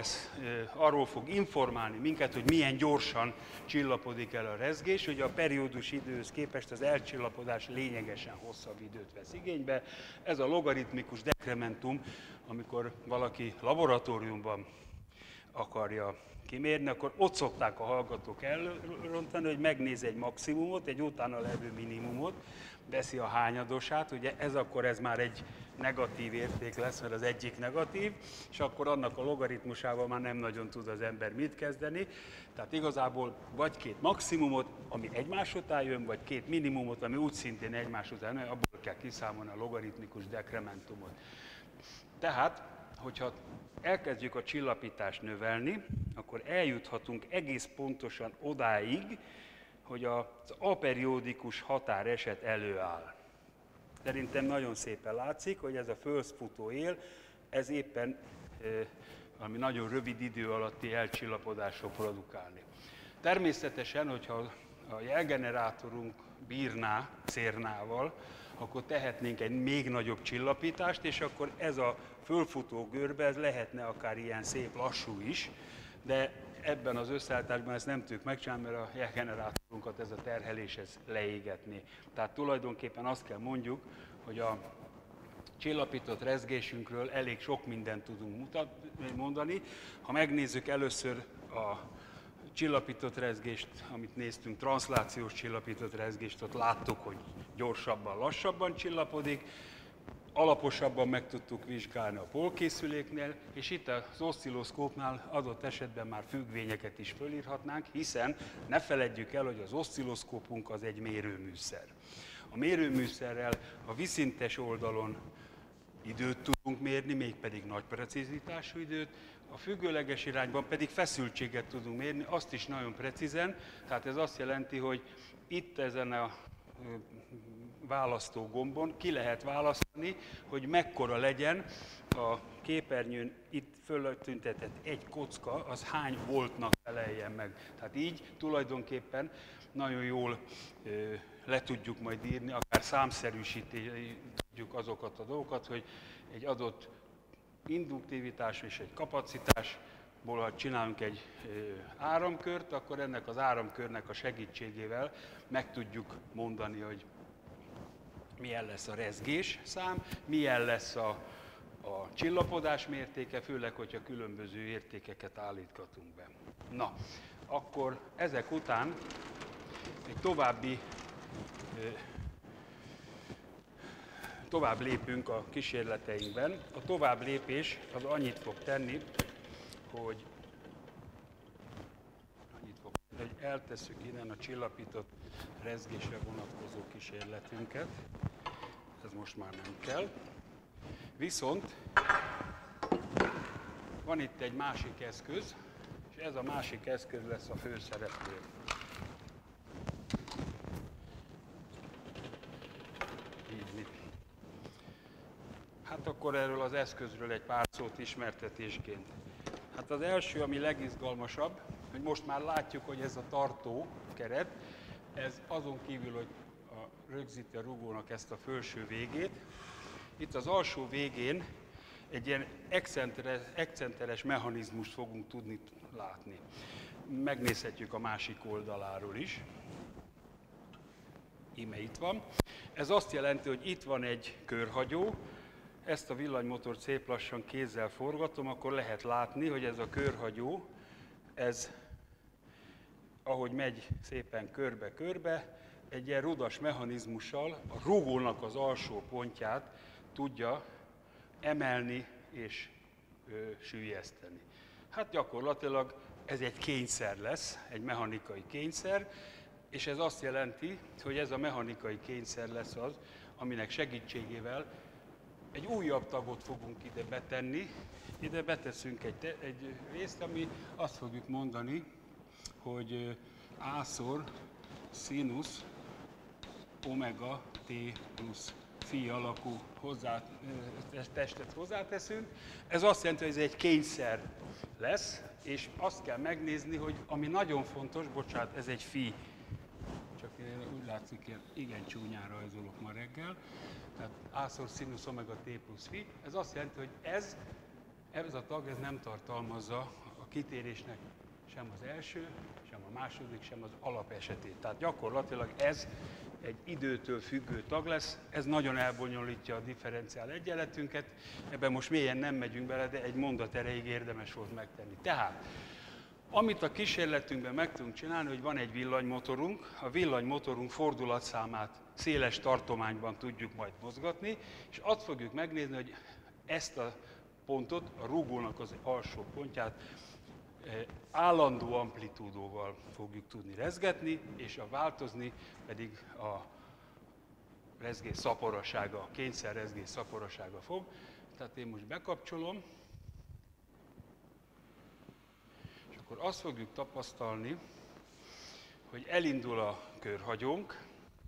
arról fog informálni minket, hogy milyen gyorsan csillapodik el a rezgés. Ugye a periódus időhöz képest az elcsillapodás lényegesen hosszabb időt vesz igénybe. Ez a logaritmikus dekrementum, amikor valaki laboratóriumban akarja kimérni, akkor ott szokták a hallgatók elrontani, hogy megnéz egy maximumot, egy utána levő minimumot, veszi a hányadosát, ugye ez már egy negatív érték lesz, mert az egyik negatív, és akkor annak a logaritmusával már nem nagyon tud az ember mit kezdeni. Tehát igazából vagy két maximumot, ami egymás után jön, vagy két minimumot, ami úgy szintén egymás után jön, abból kell kiszámolni a logaritmikus dekrementumot. Tehát, hogyha elkezdjük a csillapítást növelni, akkor eljuthatunk egész pontosan odáig, hogy az aperiódikus határeset előáll. Szerintem nagyon szépen látszik, hogy ez a fölfutó él, ez éppen valami nagyon rövid idő alatti elcsillapodás fog produkálni. Természetesen, hogyha a jelgenerátorunk bírná Cernával, akkor tehetnénk egy még nagyobb csillapítást, és akkor ez a fölfutó görbe, ez lehetne akár ilyen szép lassú is, de ebben az összeállításban ezt nem tudjuk megcsinálni, mert a jelgenerátorunkat ez a terhelés leégetné. Tehát tulajdonképpen azt kell mondjuk, hogy a csillapított rezgésünkről elég sok mindent tudunk mondani. Ha megnézzük először a csillapított rezgést, amit néztünk, transzlációs csillapított rezgést, ott láttuk, hogy gyorsabban, lassabban csillapodik, alaposabban meg tudtuk vizsgálni a polkészüléknél, és itt az oszcilloszkópnál adott esetben már függvényeket is fölírhatnánk, hiszen ne feledjük el, hogy az oszcilloszkópunk az egy mérőműszer. A mérőműszerrel a vízszintes oldalon időt tudunk mérni, mégpedig nagy precizitású időt, a függőleges irányban pedig feszültséget tudunk mérni, azt is nagyon precízen, tehát ez azt jelenti, hogy itt ezen a választó gombon ki lehet választani, hogy mekkora legyen a képernyőn itt fölött tüntetett egy kocka, az hány voltnak feleljen meg. Tehát így tulajdonképpen nagyon jól le tudjuk majd írni, akár számszerűsíteni tudjuk azokat a dolgokat, hogy egy adott induktivitás és egy kapacitásból, ha csinálunk egy áramkört, akkor ennek az áramkörnek a segítségével meg tudjuk mondani, hogy milyen lesz a rezgés szám, milyen lesz a csillapodás mértéke, főleg, hogyha különböző értékeket állítgatunk be. Na, akkor ezek után egy tovább lépünk a kísérleteinkben. A tovább lépés az annyit fog tenni, hogy eltesszük innen a csillapított rezgésre vonatkozó kísérletünket. Ez most már nem kell. Viszont van itt egy másik eszköz, és ez a másik eszköz lesz a főszereplő. Hát akkor erről az eszközről egy pár szót ismertetésként. Hát az első, ami legizgalmasabb, hogy most már látjuk, hogy ez a tartó keret, ez azon kívül, hogy rögzíti a rugónak ezt a felső végét, itt az alsó végén egy ilyen excenteres mechanizmust fogunk tudni látni. Megnézhetjük a másik oldaláról is. Íme itt van. Ez azt jelenti, hogy itt van egy körhagyó, ezt a villanymotort szép lassan kézzel forgatom, akkor lehet látni, hogy ez a körhagyó, ez, ahogy megy szépen körbe-körbe, egy ilyen rudas mechanizmussal a rugónak az alsó pontját tudja emelni és süllyeszteni. Hát gyakorlatilag ez egy kényszer lesz, egy mechanikai kényszer, és ez azt jelenti, hogy ez a mechanikai kényszer lesz az, aminek segítségével egy újabb tagot fogunk ide betenni. Ide beteszünk egy részt, ami azt fogjuk mondani, hogy A-szor színusz omega t plusz phi alakú testet hozzáteszünk. Ez azt jelenti, hogy ez egy kényszer lesz, és azt kell megnézni, hogy ami nagyon fontos, bocsánat, ez egy phi, csak úgy látszik, hogy igen csúnyán rajzolok ma reggel, tehát A-szor színusz omega t plusz phi, ez azt jelenti, hogy ez a tag ez nem tartalmazza a kitérésnek sem az első, sem a második, sem az alap esetét. Tehát gyakorlatilag ez egy időtől függő tag lesz, ez nagyon elbonyolítja a differenciál egyenletünket, ebben most mélyen nem megyünk bele, de egy mondat erejéig érdemes volt megtenni. Tehát, amit a kísérletünkben meg tudunk csinálni, hogy van egy villanymotorunk, a villanymotorunk fordulatszámát széles tartományban tudjuk majd mozgatni, és azt fogjuk megnézni, hogy ezt a pontot, a rugónak az alsó pontját állandó amplitúdóval fogjuk tudni rezgetni, és a változni pedig a rezgés szaporasága, a kényszer rezgés szaporasága fog. Tehát én most bekapcsolom, és akkor azt fogjuk tapasztalni, hogy elindul a körhagyónk,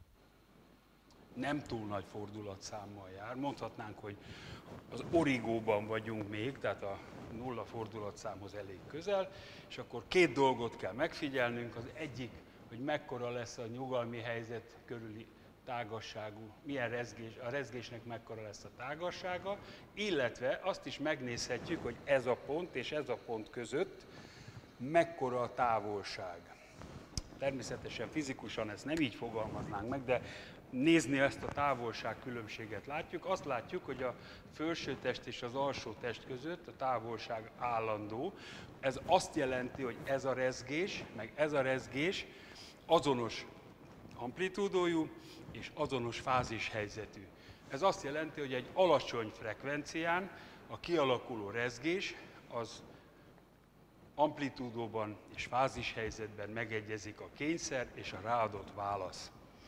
nem túl nagy fordulatszámmal jár. Mondhatnánk, hogy az origóban vagyunk még, tehát a nulla fordulatszámhoz elég közel, és akkor két dolgot kell megfigyelnünk. Az egyik, hogy mekkora lesz a nyugalmi helyzet körüli tágasságú, milyen rezgés, a rezgésnek mekkora lesz a tágassága, illetve azt is megnézhetjük, hogy ez a pont és ez a pont között mekkora a távolság. Természetesen fizikusan ezt nem így fogalmaznánk meg, de nézni ezt a távolságkülönbséget látjuk. Azt látjuk, hogy a felső test és az alsó test között a távolság állandó. Ez azt jelenti, hogy ez a rezgés, meg ez a rezgés azonos amplitúdójú és azonos fázishelyzetű. Ez azt jelenti, hogy egy alacsony frekvencián a kialakuló rezgés az amplitúdóban és fázishelyzetben megegyezik a kényszer és a ráadott válasz.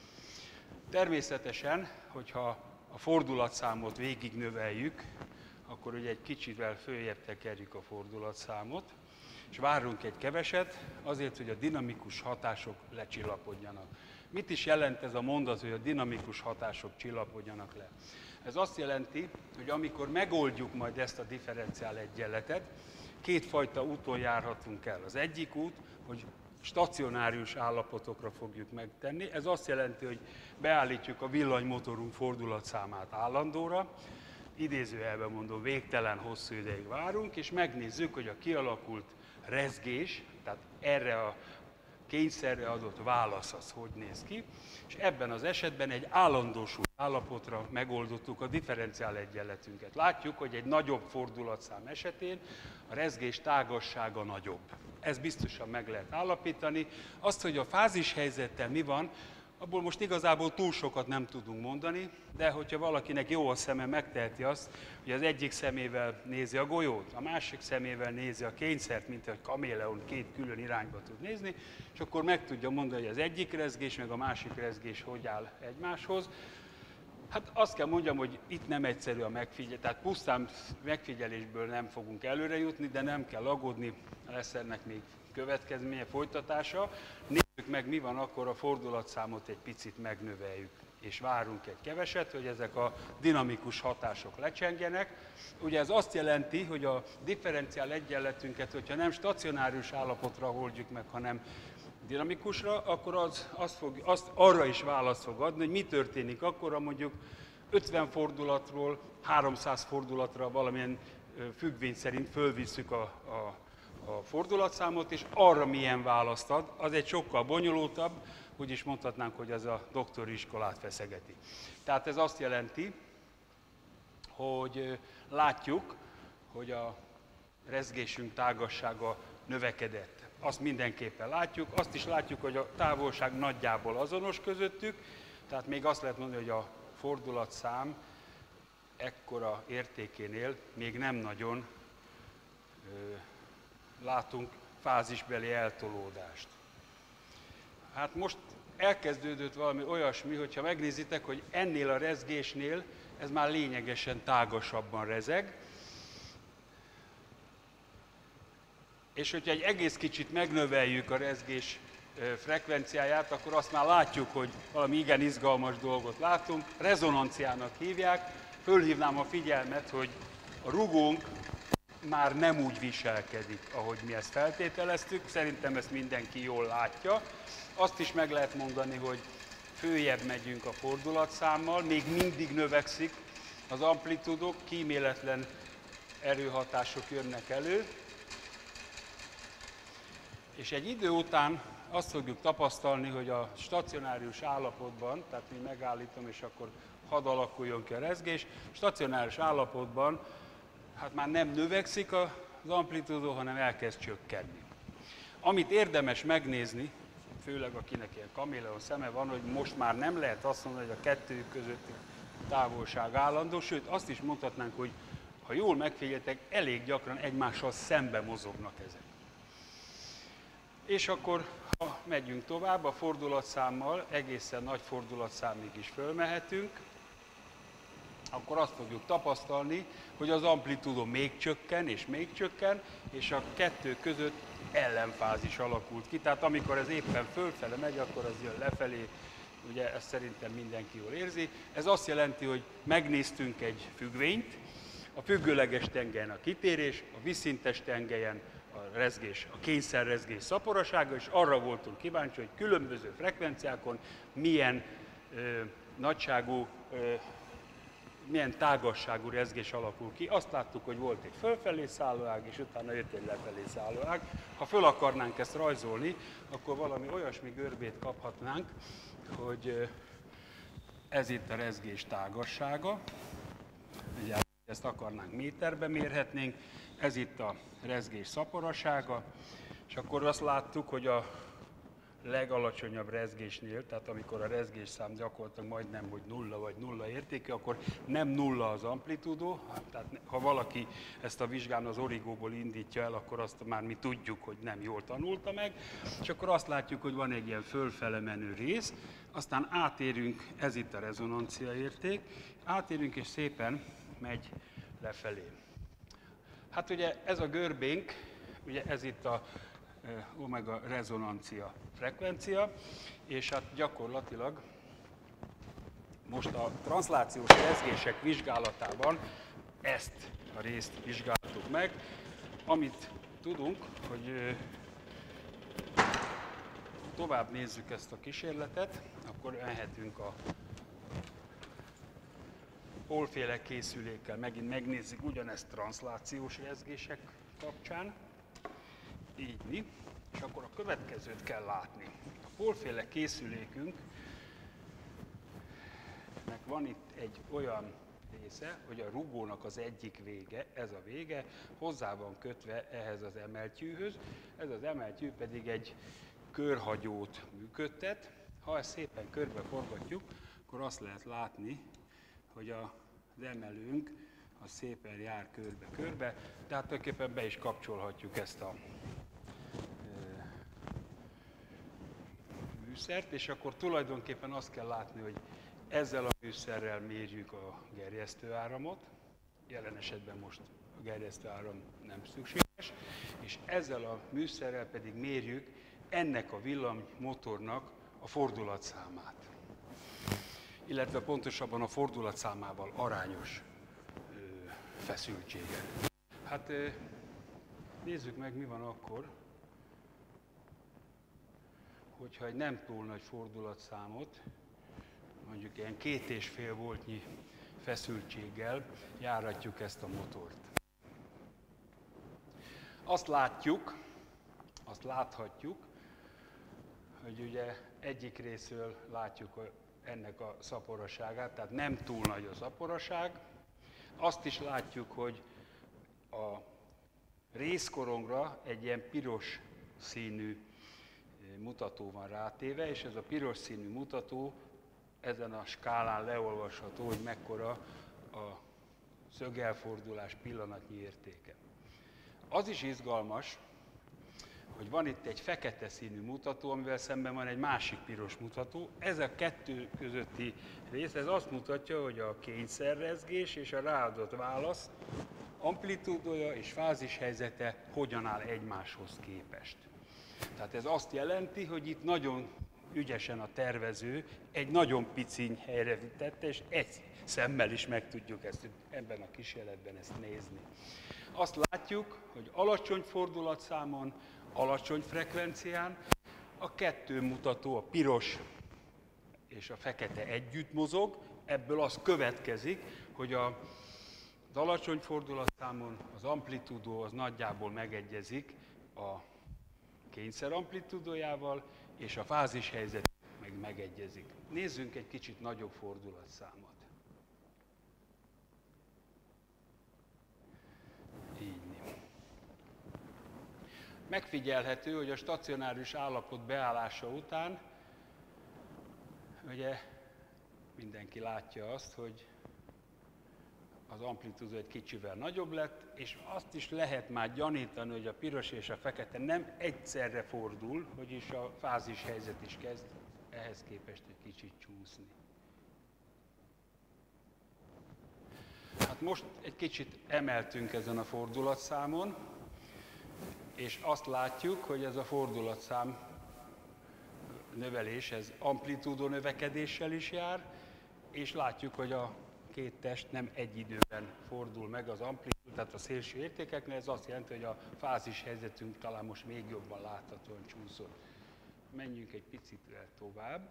Természetesen, hogyha a fordulatszámot végig növeljük, akkor ugye egy kicsivel följebb tekerjük a fordulatszámot, és várunk egy keveset, azért, hogy a dinamikus hatások lecsillapodjanak. Mit is jelent ez a mondat, hogy a dinamikus hatások csillapodjanak le? Ez azt jelenti, hogy amikor megoldjuk majd ezt a differenciál egyenletet, kétfajta úton járhatunk el. Az egyik út, hogy stacionárius állapotokra fogjuk megtenni. Ez azt jelenti, hogy beállítjuk a villanymotorunk fordulatszámát állandóra, idézőjelben mondom, végtelen hosszú ideig várunk, és megnézzük, hogy a kialakult rezgés, tehát erre a kényszerre adott válasz az hogy néz ki, és ebben az esetben egy állandósult állapotra megoldottuk a differenciál egyenletünket. Látjuk, hogy egy nagyobb fordulatszám esetén a rezgés tágassága nagyobb. Ez biztosan meg lehet állapítani. Azt, hogy a fázishelyzettel mi van, abból most igazából túl sokat nem tudunk mondani, de hogyha valakinek jó a szeme, megteheti azt, hogy az egyik szemével nézi a golyót, a másik szemével nézi a kényszert, mint egy kaméleon két külön irányba tud nézni, és akkor meg tudja mondani, hogy az egyik rezgés, meg a másik rezgés hogy áll egymáshoz. Hát azt kell mondjam, hogy itt nem egyszerű a megfigyelés, tehát pusztán megfigyelésből nem fogunk előre jutni, de nem kell aggódni, lesz ennek még következménye, folytatása. Nézzük meg, mi van akkor, a fordulatszámot egy picit megnöveljük, és várunk egy keveset, hogy ezek a dinamikus hatások lecsengjenek. Ugye ez azt jelenti, hogy a differenciál egyenletünket, hogyha nem stacionárius állapotra oldjuk meg, hanem dinamikusra, akkor azt arra is választ fog adni, hogy mi történik akkor, ha mondjuk 50 fordulatról 300 fordulatra valamilyen függvény szerint fölvisszük a fordulatszámot, és arra milyen választ ad. Az egy sokkal bonyolultabb, úgy is mondhatnánk, hogy ez a doktori iskolát feszegeti. Tehát ez azt jelenti, hogy látjuk, hogy a rezgésünk tágassága növekedett. Azt mindenképpen látjuk, azt is látjuk, hogy a távolság nagyjából azonos közöttük, tehát még azt lehet mondani, hogy a fordulatszám ekkora értékénél még nem nagyon látunk fázisbeli eltolódást. Hát most elkezdődött valami olyasmi, hogyha megnézitek, hogy ennél a rezgésnél ez már lényegesen tágasabban rezeg, és hogyha egy egész kicsit megnöveljük a rezgés frekvenciáját, akkor azt már látjuk, hogy valami igen izgalmas dolgot látunk. Rezonanciának hívják. Fölhívnám a figyelmet, hogy a rugónk már nem úgy viselkedik, ahogy mi ezt feltételeztük. Szerintem ezt mindenki jól látja. Azt is meg lehet mondani, hogy följebb megyünk a fordulatszámmal, még mindig növekszik az amplitúdok, kíméletlen erőhatások jönnek elő, és egy idő után azt fogjuk tapasztalni, hogy a stacionárius állapotban, tehát mi megállítom, és akkor hadd alakuljon ki a rezgés, stacionárius állapotban hát már nem növekszik az amplitúdó, hanem elkezd csökkenni. Amit érdemes megnézni, főleg akinek ilyen kaméleon szeme van, hogy most már nem lehet azt mondani, hogy a kettő közötti távolság állandó, sőt azt is mondhatnánk, hogy ha jól megfigyeltek, elég gyakran egymással szembe mozognak ezek. És akkor, ha megyünk tovább, a fordulatszámmal egészen nagy fordulatszámig is fölmehetünk, akkor azt fogjuk tapasztalni, hogy az amplitúdó még csökken, és a kettő között ellenfázis alakult ki. Tehát amikor ez éppen fölfele megy, akkor az jön lefelé, ugye ezt szerintem mindenki jól érzi. Ez azt jelenti, hogy megnéztünk egy függvényt, a függőleges tengelyen a kitérés, a vízszintes tengelyen a rezgés, a kényszerrezgés szaporasága, és arra voltunk kíváncsi, hogy különböző frekvenciákon milyen nagyságú, milyen tágasságú rezgés alakul ki. Azt láttuk, hogy volt egy fölfelé szálló ág, és utána jött egy lefelé szálló ág. Ha föl akarnánk ezt rajzolni, akkor valami olyasmi görbét kaphatnánk, hogy ez itt a rezgés tágassága. Ugye ezt akarnánk méterbe mérhetnénk, ez itt a rezgés szaporasága, és akkor azt láttuk, hogy a legalacsonyabb rezgésnél, tehát amikor a rezgésszám gyakorlatilag majdnem, hogy nulla vagy nulla értékű, akkor nem nulla az amplitúdó, tehát ha valaki ezt a vizsgán az origóból indítja el, akkor azt már mi tudjuk, hogy nem jól tanulta meg, és akkor azt látjuk, hogy van egy ilyen fölfele menő rész, aztán átérünk, ez itt a rezonancia érték, átérünk és szépen megy lefelé. Hát ugye ez a görbénk, ugye ez itt a omega rezonancia frekvencia, és hát gyakorlatilag most a transzlációs rezgések vizsgálatában ezt a részt vizsgáltuk meg. Amit tudunk, hogy tovább nézzük ezt a kísérletet, akkor mehetünk a Hall-féle készülékkel, megint megnézzük ugyanezt transzlációs rezgések kapcsán. Így mi, és akkor a következőt kell látni. A Hall-féle készülékünknek van itt egy olyan része, hogy a rugónak az egyik vége, ez a vége, hozzá van kötve ehhez az emeltyűhöz, ez az emeltyű pedig egy körhagyót működtet. Ha ezt szépen körbe forgatjuk, akkor azt lehet látni, hogy az emelőnk az szépen jár körbe-körbe, tehát tulajdonképpen be is kapcsolhatjuk ezt a műszert, és akkor tulajdonképpen azt kell látni, hogy ezzel a műszerrel mérjük a gerjesztőáramot, jelen esetben most a gerjesztőáram nem szükséges, és ezzel a műszerrel pedig mérjük ennek a villanymotornak a fordulatszámát, illetve pontosabban a fordulatszámával arányos feszültséget. Hát nézzük meg, mi van akkor, hogyha egy nem túl nagy fordulatszámot, mondjuk ilyen 2,5 voltnyi feszültséggel járatjuk ezt a motort. Azt láthatjuk, hogy ugye egyik részről látjuk ennek a szaporaságát, tehát nem túl nagy a szaporaság, Azt is látjuk, hogy a részkorongra egy ilyen piros színű mutató van rátéve, és ez a piros színű mutató ezen a skálán leolvasható, hogy mekkora a szögelfordulás pillanatnyi értéke. Az is izgalmas, hogy van itt egy fekete színű mutató, amivel szemben van egy másik piros mutató. Ez a kettő közötti rész, ez azt mutatja, hogy a kényszerrezgés és a ráadott válasz amplitúdója és fázishelyzete hogyan áll egymáshoz képest. Tehát ez azt jelenti, hogy itt nagyon ügyesen a tervező egy nagyon piciny helyre vitette, és egy szemmel is meg tudjuk ezt, ebben a kísérletben ezt nézni. Azt látjuk, hogy alacsony fordulatszámon, alacsony frekvencián a kettő mutató, a piros és a fekete együtt mozog, ebből az következik, hogy az alacsony fordulatszámon az amplitúdó az nagyjából megegyezik a kényszer amplitúdójával, és a fázishelyzet meg megegyezik. Nézzünk egy kicsit nagyobb fordulatszámot. Így. Megfigyelhető, hogy a stacionáris állapot beállása után, ugye mindenki látja azt, hogy az amplitúdó egy kicsivel nagyobb lett, és azt is lehet már gyanítani, hogy a piros és a fekete nem egyszerre fordul, vagyis a fázis helyzet is kezd ehhez képest egy kicsit csúszni. Hát most egy kicsit emeltünk ezen a fordulatszámon, és azt látjuk, hogy ez a fordulatszám növelés, ez amplitúdó növekedéssel is jár, és látjuk, hogy a két test nem egy időben fordul meg az amplitúdó, tehát a szélső értékeknél, ez azt jelenti, hogy a fázis helyzetünk talán most még jobban láthatóan csúszott. Menjünk egy picit tovább.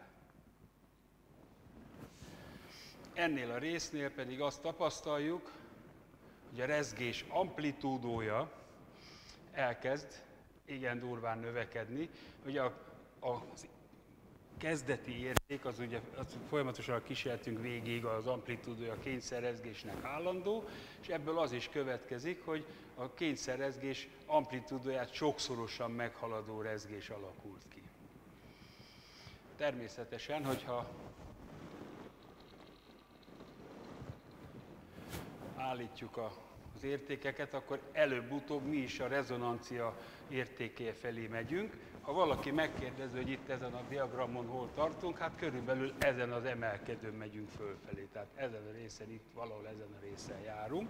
Ennél a résznél pedig azt tapasztaljuk, hogy a rezgés amplitúdója elkezd igen durván növekedni. Ugye az kezdeti érték, az ugye folyamatosan a kísérletünk végéig az amplitúdója a kényszerrezgésnek állandó, és ebből az is következik, hogy a kényszerrezgés amplitúdóját sokszorosan meghaladó rezgés alakult ki. Természetesen, hogyha állítjuk az értékeket, akkor előbb-utóbb mi is a rezonancia értéke felé megyünk. Ha valaki megkérdezi, hogy itt ezen a diagramon hol tartunk, hát körülbelül ezen az emelkedőn megyünk fölfelé. Tehát ezen a részen, itt valahol ezen a részen járunk.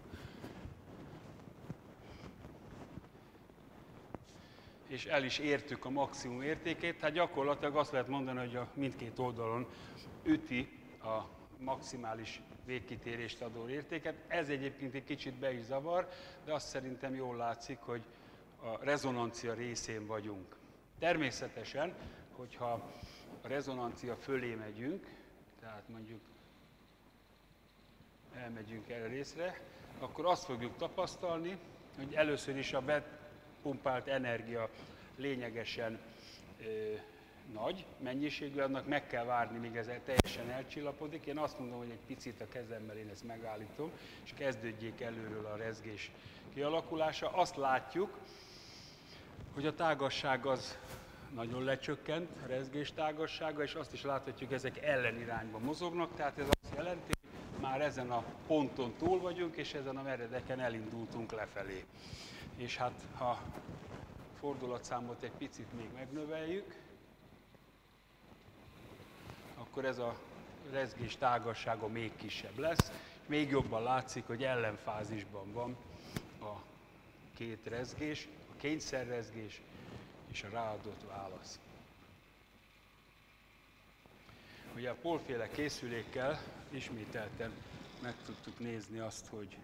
És el is értük a maximum értékét, hát gyakorlatilag azt lehet mondani, hogy a mindkét oldalon üti a maximális végkitérést adó értéket. Ez egyébként egy kicsit be is zavar, de azt szerintem jól látszik, hogy a rezonancia részén vagyunk. Természetesen, hogyha a rezonancia fölé megyünk, tehát mondjuk elmegyünk erre részre, akkor azt fogjuk tapasztalni, hogy először is a bepumpált energia lényegesen nagy mennyiségű, annak meg kell várni, míg ez teljesen elcsillapodik. Én azt mondom, hogy egy picit a kezemmel én ezt megállítom, és kezdődjék előről a rezgés kialakulása. Azt látjuk, hogy a tágasság az nagyon lecsökkent, a rezgés tágassága, és azt is láthatjuk, hogy ezek ellenirányba mozognak, tehát ez azt jelenti, hogy már ezen a ponton túl vagyunk, és ezen a meredeken elindultunk lefelé. És hát ha a fordulatszámot egy picit még megnöveljük, akkor ez a rezgés tágassága még kisebb lesz. Még jobban látszik, hogy ellenfázisban van a két rezgés, a kényszerrezgés és a ráadott válasz. Ugye a Paul-féle készülékkel ismételten meg tudtuk nézni azt, hogy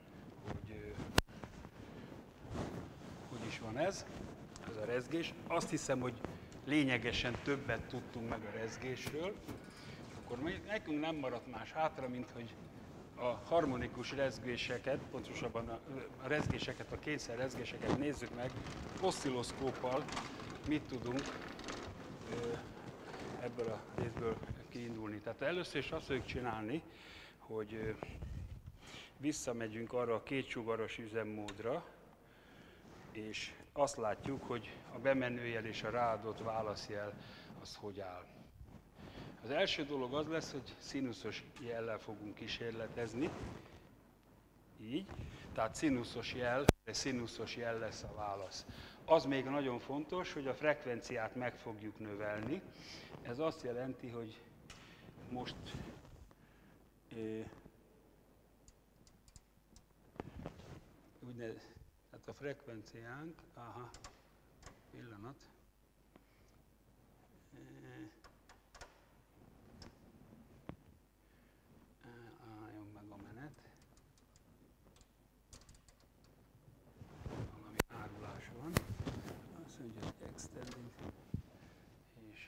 is van ez a rezgés. Azt hiszem, hogy lényegesen többet tudtunk meg a rezgésről, akkor nekünk nem maradt más hátra, mint hogy a harmonikus rezgéseket, pontosabban a rezgéseket, a kényszer rezgéseket nézzük meg, oszcilloszkóppal mit tudunk ebből a részből kiindulni. Tehát először is azt fogjuk csinálni, hogy visszamegyünk arra a kétsugaros üzemmódra, és azt látjuk, hogy a bemenőjel és a ráadott válaszjel az hogy áll. Az első dolog az lesz, hogy színuszos jellel fogunk kísérletezni, így, tehát színuszos jel lesz a válasz. Az még nagyon fontos, hogy a frekvenciát meg fogjuk növelni. Ez azt jelenti, hogy most tehát a frekvenciánk, pillanat, álljon meg a menet, valami árulás van, azt mondja, hogy extending, és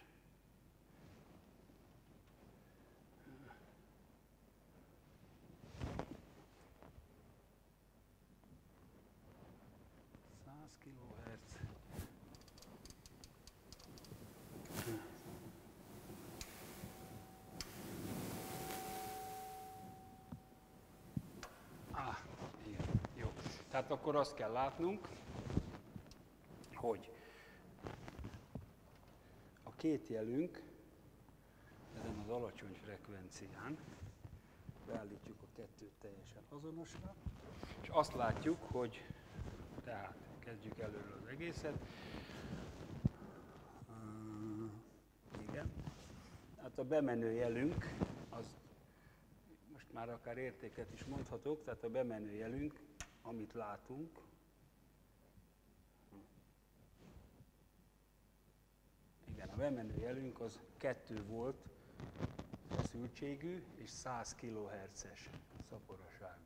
100 kHz. Igen, jó. Tehát akkor azt kell látnunk, hogy a két jelünk ezen az alacsony frekvencián beállítjuk a kettőt teljesen azonosra, és azt látjuk, hogy tehát kezdjük előről az egészet. Igen. Hát a bemenő jelünk, az most már akár értéket is mondhatok, tehát a bemenő jelünk, amit látunk, igen, a bemenő jelünk az 2 volt feszültségű és 100 kHz-es szaporaságú.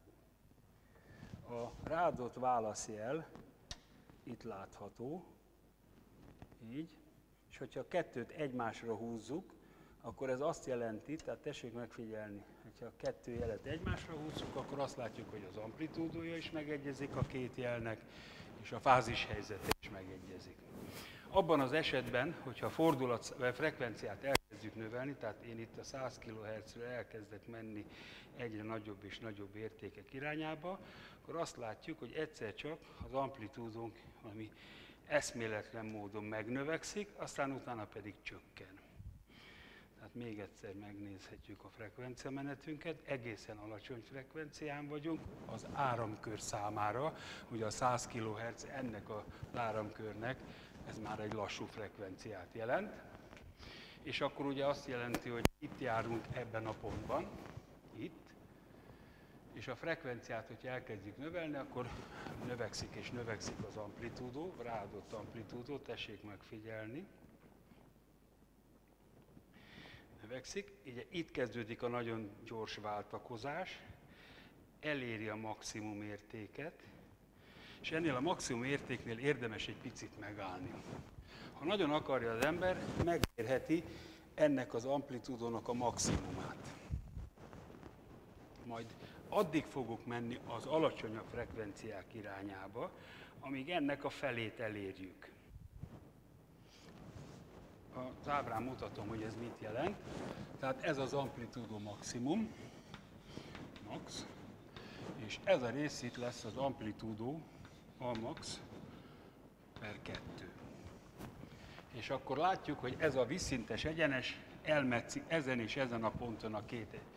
A ráadott válaszjel itt látható, így, és hogyha a kettőt egymásra húzzuk, akkor ez azt jelenti, tehát tessék megfigyelni, hogyha a kettő jelet egymásra húzzuk, akkor azt látjuk, hogy az amplitúdója is megegyezik a két jelnek, és a fázis helyzete is megegyezik. Abban az esetben, hogyha a fordulat frekvenciát elkezdjük növelni, tehát én itt a 100 kHz-ről elkezdek menni egyre nagyobb és nagyobb értékek irányába, akkor azt látjuk, hogy egyszer csak az amplitúdónk valami eszméletlen módon megnövekszik, aztán utána pedig csökken. Tehát még egyszer megnézhetjük a frekvenciamenetünket, egészen alacsony frekvencián vagyunk az áramkör számára, ugye a 100 kHz ennek az áramkörnek, ez már egy lassú frekvenciát jelent, és akkor ugye azt jelenti, hogy itt járunk ebben a pontban, itt, és a frekvenciát, hogyha elkezdjük növelni, akkor növekszik és növekszik az amplitúdó, ráadott amplitúdó, tessék megfigyelni. Növekszik, ugye itt kezdődik a nagyon gyors váltakozás, eléri a maximum értéket, és ennél a maximum értéknél érdemes egy picit megállni. Ha nagyon akarja az ember, megérheti ennek az amplitúdónak a maximumát. Majd addig fogok menni az alacsonyabb frekvenciák irányába, amíg ennek a felét elérjük. Az ábrán mutatom, hogy ez mit jelent. Tehát ez az amplitúdó maximum, max, és ez a rész itt lesz az amplitúdó, a max per 2. És akkor látjuk, hogy ez a vízszintes egyenes elmetszik ezen és ezen a ponton a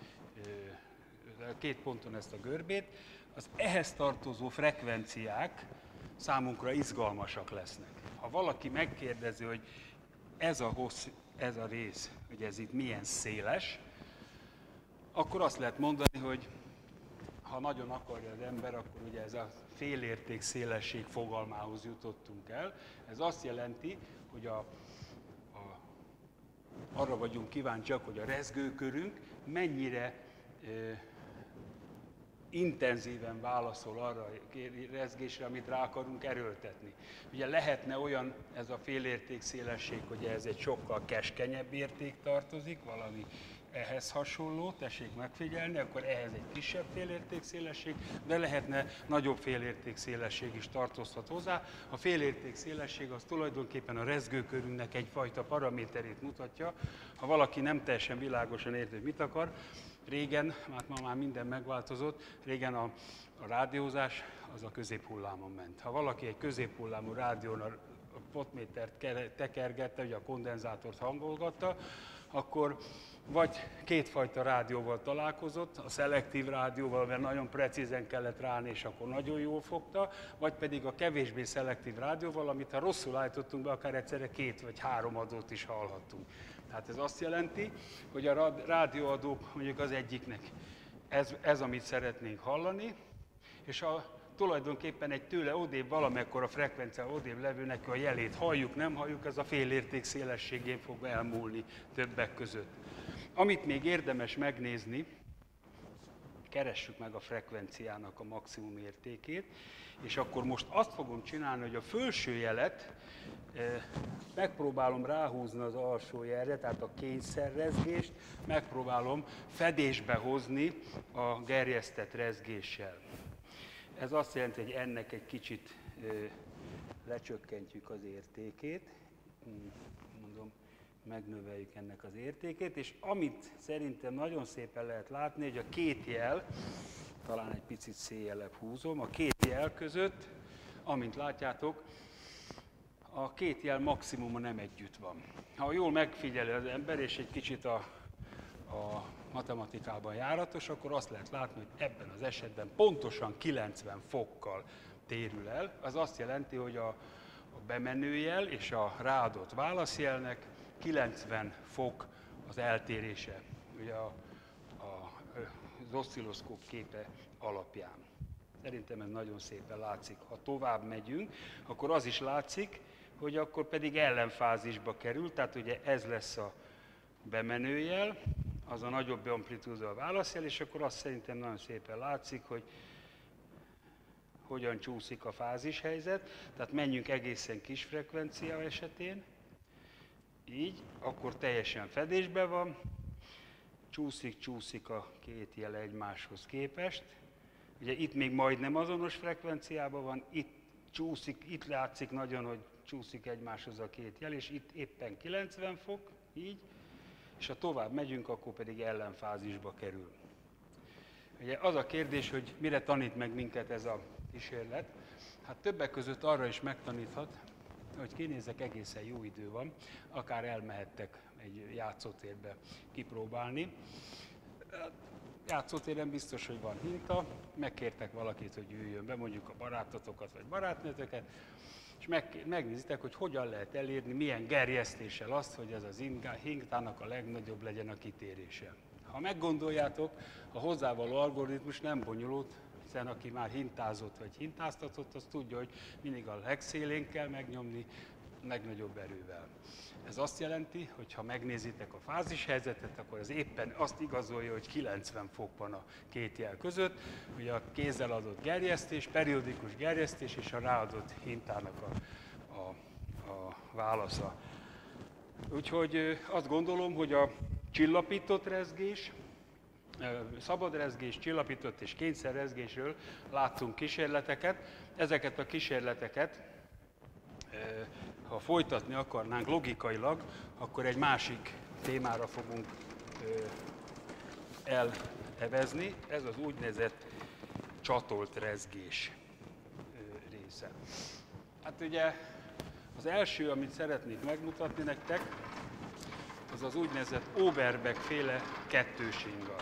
két ponton ezt a görbét, az ehhez tartozó frekvenciák számunkra izgalmasak lesznek. Ha valaki megkérdezi, hogy ez a rész, hogy ez itt milyen széles, akkor azt lehet mondani, hogy ha nagyon akarja az ember, akkor ugye ez a félérték szélesség fogalmához jutottunk el. Ez azt jelenti, hogy arra vagyunk kíváncsiak, hogy a rezgőkörünk mennyire intenzíven válaszol arra a rezgésre, amit rá akarunk erőltetni. Ugye lehetne olyan ez a félérték szélesség, hogy ez egy sokkal keskenyebb érték tartozik, valami ehhez hasonló, tessék megfigyelni, akkor ehhez egy kisebb félértékszélesség, de lehetne nagyobb félértékszélesség is tartozhat hozzá. A félértékszélesség az tulajdonképpen a rezgőkörünknek egyfajta paraméterét mutatja. Ha valaki nem teljesen világosan érti, hogy mit akar, régen, hát ma már minden megváltozott, régen a rádiózás az a középhullámon ment. Ha valaki egy középhullámú rádión a potmétert tekergette, ugye a kondenzátort hangolgatta, akkor vagy kétfajta rádióval találkozott, a szelektív rádióval, mert nagyon precízen kellett ráni, és akkor nagyon jól fogta, vagy pedig a kevésbé szelektív rádióval, amit ha rosszul állítottunk be, akár egyszerre 2 vagy 3 adót is hallhattunk. Tehát ez azt jelenti, hogy a rádióadók mondjuk az egyiknek ez amit szeretnénk hallani, és tulajdonképpen egy tőle odébb valamekkora frekvencia odébb levőnek a jelét halljuk, nem halljuk, ez a félérték szélességén fog elmúlni többek között. Amit még érdemes megnézni, keressük meg a frekvenciának a maximum értékét, és akkor most azt fogom csinálni, hogy a felső jelet megpróbálom ráhúzni az alsó jelre, tehát a kényszerrezgést, megpróbálom fedésbe hozni a gerjesztett rezgéssel. Ez azt jelenti, hogy ennek egy kicsit lecsökkentjük az értékét, mondom, megnöveljük ennek az értékét, és amit szerintem nagyon szépen lehet látni, hogy a két jel, talán egy picit széjjelebb húzom, a két jel között, amint látjátok, a két jel maximuma nem együtt van. Ha jól megfigyeli az ember, és egy kicsit a matematikában járatos, akkor azt lehet látni, hogy ebben az esetben pontosan 90 fokkal térül el. Az azt jelenti, hogy a bemenőjel és a ráadott válaszjelnek 90 fok az eltérése, ugye az oszcilloszkóp képe alapján. Szerintem ez nagyon szépen látszik. Ha tovább megyünk, akkor az is látszik, hogy akkor pedig ellenfázisba kerül, tehát ugye ez lesz a bemenőjel, az a nagyobb amplitúdú a válaszjel, és akkor azt szerintem nagyon szépen látszik, hogy hogyan csúszik a fázishelyzet. Tehát menjünk egészen kis frekvencia esetén, így, akkor teljesen fedésben van, csúszik a két jel egymáshoz képest. Ugye itt még majdnem azonos frekvenciában van, itt látszik nagyon, hogy csúszik egymáshoz a két jel, és itt éppen 90 fok, így, és ha tovább megyünk, akkor pedig ellenfázisba kerül. Ugye az a kérdés, hogy mire tanít meg minket ez a kísérlet? Hát többek között arra is megtaníthat, hogy kinézek, egészen jó idő van, akár elmehettek egy játszótérbe kipróbálni. Játszótéren biztos, hogy van hinta, megkértek valakit, hogy üljön be, mondjuk a barátotokat vagy barátnőtöket, és megnézitek, hogy hogyan lehet elérni, milyen gerjesztéssel azt, hogy ez az hintának a legnagyobb legyen a kitérése. Ha meggondoljátok, a hozzávaló algoritmus nem bonyolult, hiszen aki már hintázott vagy hintáztatott, az tudja, hogy mindig a legszélén kell megnyomni, legnagyobb erővel. Ez azt jelenti, hogy ha megnézitek a fázishelyzetet, akkor ez éppen azt igazolja, hogy 90 fok van a két jel között, ugye a kézzel adott gerjesztés, periódikus gerjesztés és a ráadott hintának a válasza. Úgyhogy azt gondolom, hogy a csillapított rezgés, szabad rezgés, csillapított és kényszerrezgésről láttunk kísérleteket. Ezeket a kísérleteket, ha folytatni akarnánk logikailag, akkor egy másik témára fogunk elevezni. Ez az úgynevezett csatolt rezgés része. Hát ugye az első, amit szeretnék megmutatni nektek, az az úgynevezett Oberbeck-féle kettős inga.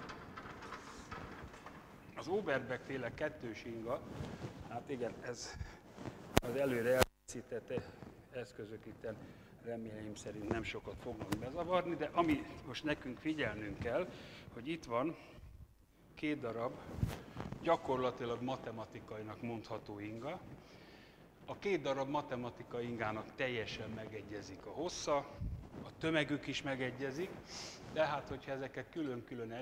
Az Oberbeck-féle kettős inga, hát igen, ez az előre elkészített eszközök itten reményeim szerint nem sokat fognak bezavarni, de ami most nekünk figyelnünk kell, hogy itt van két darab gyakorlatilag matematikainak mondható inga. A két darab matematikai ingának teljesen megegyezik a hossza, a tömegük is megegyezik, de hát, hogyha ezeket külön-külön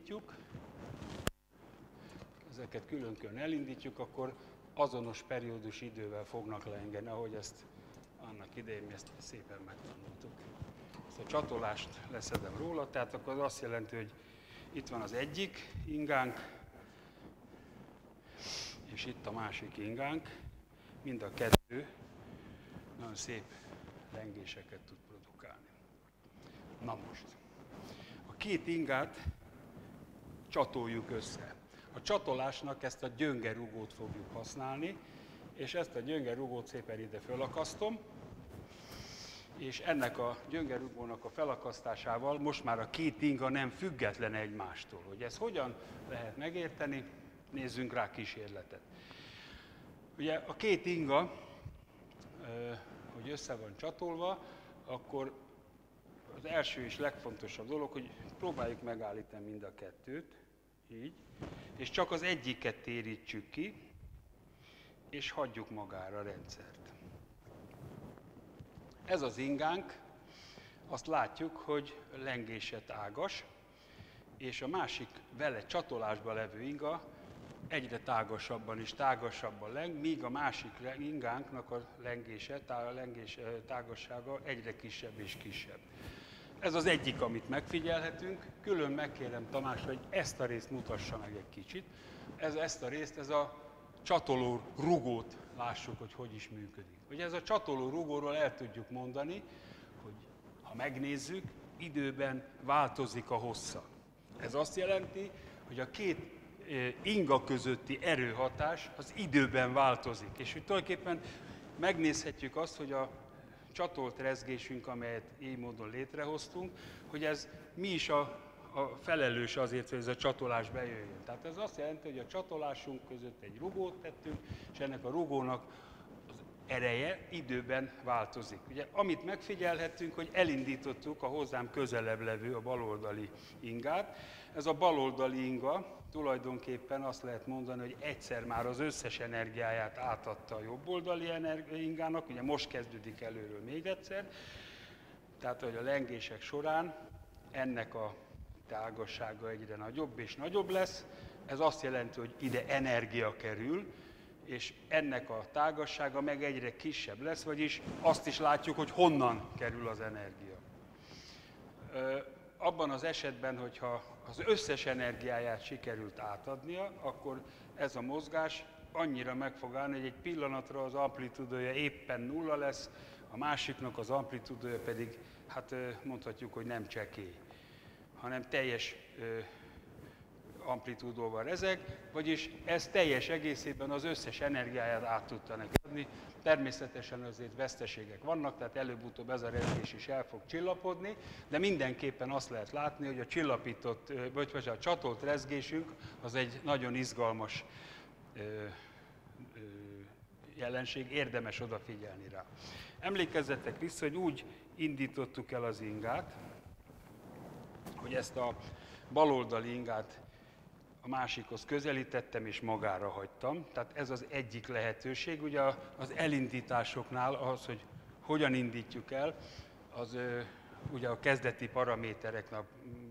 elindítjuk, akkor azonos periódus idővel fognak leengedni, ahogy ezt annak idején mi ezt szépen megtanultuk. ezt a csatolást leszedem róla, tehát akkor az azt jelenti, hogy itt van az egyik ingánk, és itt a másik ingánk, mind a kettő nagyon szép lengéseket tud produkálni. Na most, a két ingát csatoljuk össze. A csatolásnak ezt a gyöngerugót fogjuk használni, és ezt a gyöngerugót szépen ide felakasztom, és ennek a gyöngerugónak a felakasztásával most már a két inga nem független egymástól. Hogy ezt hogyan lehet megérteni, nézzünk rá kísérletet. Ugye a két inga, hogy össze van csatolva, akkor az első és legfontosabb dolog, hogy próbáljuk megállítani mind a kettőt, így, és csak az egyiket térítsük ki, és hagyjuk magára a rendszert. Ez az ingánk, azt látjuk, hogy lengése tágas, és a másik vele csatolásban levő inga egyre tágasabban és tágasabban leng, míg a másik ingánknak a lengése, tágassága egyre kisebb és kisebb. Ez az egyik, amit megfigyelhetünk. Külön megkérem Tamást, hogy ezt a részt mutassa meg egy kicsit. Ezt a részt, ez a csatoló rugót lássuk, hogy is működik. Ugye ez a csatoló rugóról el tudjuk mondani, hogy ha megnézzük, időben változik a hossza. Ez azt jelenti, hogy a két inga közötti erőhatás az időben változik. És hogy tulajdonképpen megnézhetjük azt, hogy a csatolt rezgésünk, amelyet így módon létrehoztunk, hogy ez mi is a felelős azért, hogy ez a csatolás bejöjjön. Tehát ez azt jelenti, hogy a csatolásunk között egy rugót tettünk, és ennek a rugónak az ereje időben változik. Ugye, amit megfigyelhettünk, hogy elindítottuk a hozzám közelebb levő, a baloldali ingát. Ez a baloldali inga tulajdonképpen azt lehet mondani, hogy egyszer már az összes energiáját átadta a jobboldali ingának, ugye most kezdődik előről még egyszer, tehát hogy a lengések során ennek a tágassága egyre nagyobb és nagyobb lesz, ez azt jelenti, hogy ide energia kerül, és ennek a tágassága meg egyre kisebb lesz, vagyis azt is látjuk, hogy honnan kerül az energia. Abban az esetben, hogyha az összes energiáját sikerült átadnia, akkor ez a mozgás annyira meg fog állni, hogy egy pillanatra az amplitúdója éppen nulla lesz, a másiknak az amplitúdója pedig, hát mondhatjuk, hogy nem csekély, hanem teljes amplitúdóval rezeg, vagyis ez teljes egészében az összes energiáját át tudta neki adni. Természetesen azért veszteségek vannak, tehát előbb-utóbb ez a rezgés is el fog csillapodni, de mindenképpen azt lehet látni, hogy a csillapított, vagy a csatolt rezgésünk az egy nagyon izgalmas jelenség, érdemes odafigyelni rá. Emlékezzetek vissza, hogy úgy indítottuk el az ingát, hogy ezt a baloldali ingát a másikhoz közelítettem és magára hagytam. Tehát ez az egyik lehetőség. Ugye az elindításoknál az, hogy hogyan indítjuk el, az ugye a kezdeti paramétereknek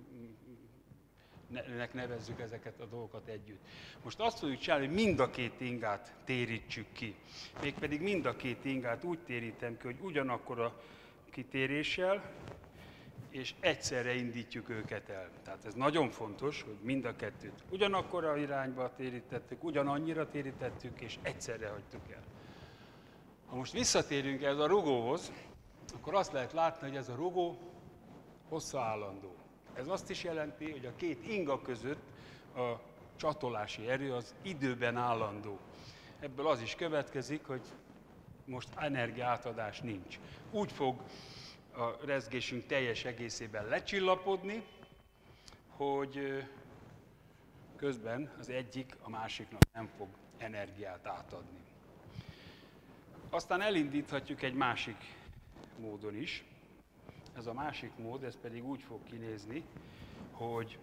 nevezzük ezeket a dolgokat együtt. Most azt fogjuk csinálni, hogy mind a két ingát térítsük ki. Mégpedig mind a két ingát úgy térítem ki, hogy ugyanakkor a kitéréssel, és egyszerre indítjuk őket el. Tehát ez nagyon fontos, hogy mind a kettőt ugyanakkor a irányba térítettük, ugyanannyira térítettük, és egyszerre hagytuk el. Ha most visszatérünk ez a rugóhoz, akkor azt lehet látni, hogy ez a rugó hossza állandó. Ez azt is jelenti, hogy a két inga között a csatolási erő az időben állandó. Ebből az is következik, hogy most energiaátadás nincs. Úgy fog a rezgésünk teljes egészében lecsillapodni, hogy közben az egyik a másiknak nem fog energiát átadni. Aztán elindíthatjuk egy másik módon is. Ez a másik mód, ez pedig úgy fog kinézni, hogy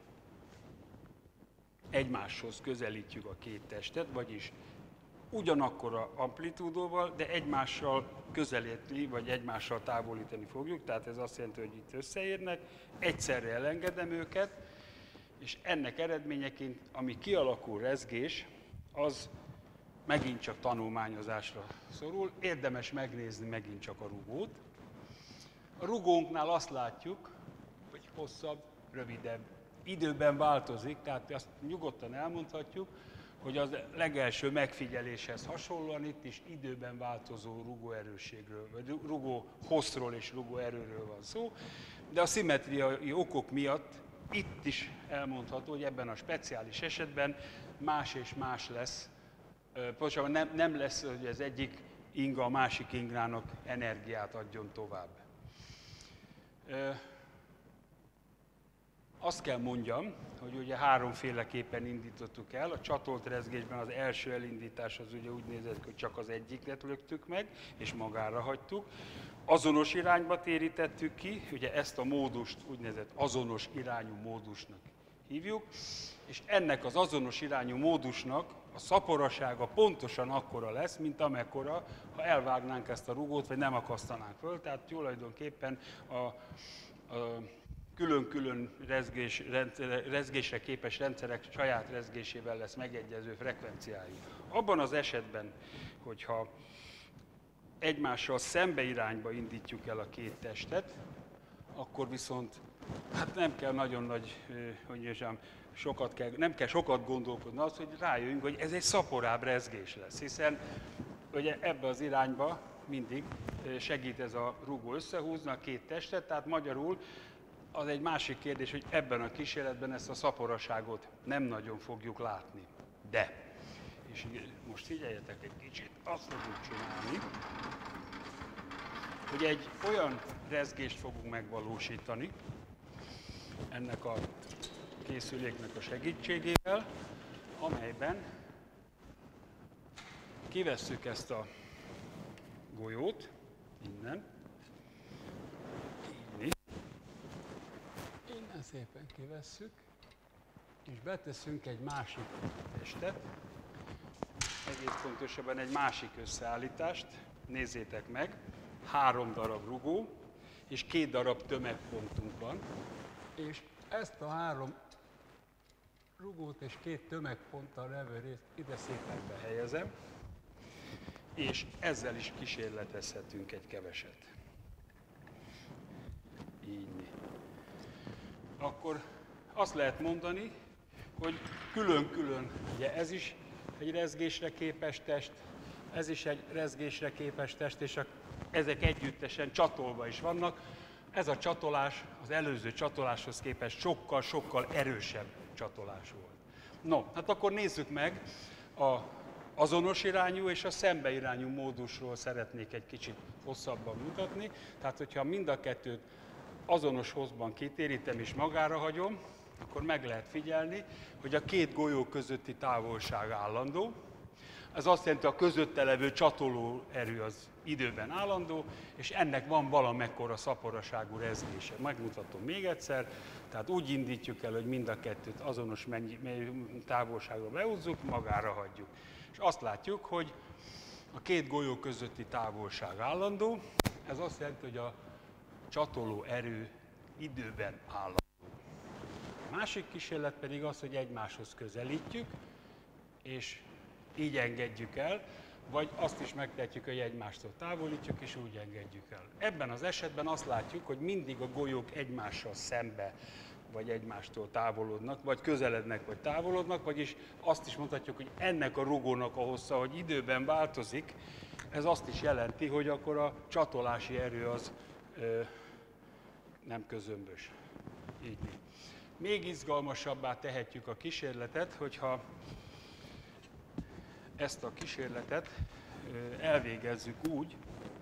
egymáshoz közelítjük a két testet, vagyis ugyanakkor amplitúdóval, de egymással közelíteni, vagy egymással távolítani fogjuk, tehát ez azt jelenti, hogy itt összeérnek, egyszerre elengedem őket, és ennek eredményeként, ami kialakul rezgés, az megint csak tanulmányozásra szorul. Érdemes megnézni megint csak a rugót. A rugónknál azt látjuk, hogy hosszabb, rövidebb. Időben változik, tehát azt nyugodtan elmondhatjuk, hogy az legelső megfigyeléshez hasonlóan itt is időben változó rugóerősségről, vagy rugó hosszról és rugó erőről van szó, de a szimmetriai okok miatt itt is elmondható, hogy ebben a speciális esetben más és más lesz. Pontosabban nem lesz, hogy az egyik inga a másik ingrának energiát adjon tovább. Azt kell mondjam, hogy ugye háromféleképpen indítottuk el. A csatolt rezgésben az első elindítás az ugye úgy nézett ki, hogy csak az egyiket löktük meg, és magára hagytuk. Azonos irányba térítettük ki, ugye ezt a módust úgynevezett azonos irányú módusnak hívjuk, és ennek az azonos irányú módusnak a szaporasága pontosan akkora lesz, mint amekkora, ha elvágnánk ezt a rugót, vagy nem akasztanánk föl. Tehát tulajdonképpen a külön-külön rezgésre képes rendszerek saját rezgésével lesz megegyező frekvenciájú. Abban az esetben, hogyha egymással szembeirányba indítjuk el a két testet, akkor viszont hát nem kell nagyon nagy, nem kell sokat gondolkodni az, hogy rájöjjünk, hogy ez egy szaporább rezgés lesz, hiszen ugye ebbe az irányba mindig segít ez a rugó összehúzni a két testet, tehát magyarul az egy másik kérdés, hogy ebben a kísérletben ezt a szaporaságot nem nagyon fogjuk látni. De, és most figyeljetek egy kicsit, azt fogjuk csinálni, hogy egy olyan rezgést fogunk megvalósítani ennek a készüléknek a segítségével, amelyben kivesszük ezt a golyót innen, innen szépen kivesszük, és beteszünk egy másik testet, egész pontosabban egy másik összeállítást, nézzétek meg, 3 darab rugó, és 2 darab tömegpontunk van, és ezt a 3 rugót és 2 tömegponttal levő részt ide szépen behelyezem, és ezzel is kísérletezhetünk egy keveset. Így. Akkor azt lehet mondani, hogy külön-külön, ugye ez is egy rezgésre képes test, ez is egy rezgésre képes test, és ezek együttesen csatolva is vannak. Ez a csatolás az előző csatoláshoz képest sokkal-sokkal erősebb csatolás volt. No, hát akkor nézzük meg az azonos irányú és a szembeirányú módusról szeretnék egy kicsit hosszabban mutatni. Tehát, hogyha mind a kettőt azonos hosszban kitérítem és magára hagyom, akkor meg lehet figyelni, hogy a 2 golyó közötti távolság állandó. Ez azt jelenti, hogy a közötte levő csatoló erő az időben állandó, és ennek van valamekkora szaporaságú rezgése. Megmutatom még egyszer, tehát úgy indítjuk el, hogy mind a kettőt azonos távolságra behúzzuk, magára hagyjuk. És azt látjuk, hogy a 2 golyó közötti távolság állandó, ez azt jelenti, hogy a csatoló erő időben állandó. A másik kísérlet pedig az, hogy egymáshoz közelítjük, és így engedjük el, vagy azt is megtehetjük, hogy egymástól távolítjuk, és úgy engedjük el. Ebben az esetben azt látjuk, hogy mindig a golyók egymással szembe, vagy egymástól távolodnak, vagy közelednek, vagy távolodnak, vagyis azt is mondhatjuk, hogy ennek a rugónak a hossza, hogy időben változik, ez azt is jelenti, hogy akkor a csatolási erő az nem közömbös. Így. Még izgalmasabbá tehetjük a kísérletet, hogyha ezt a kísérletet elvégezzük úgy,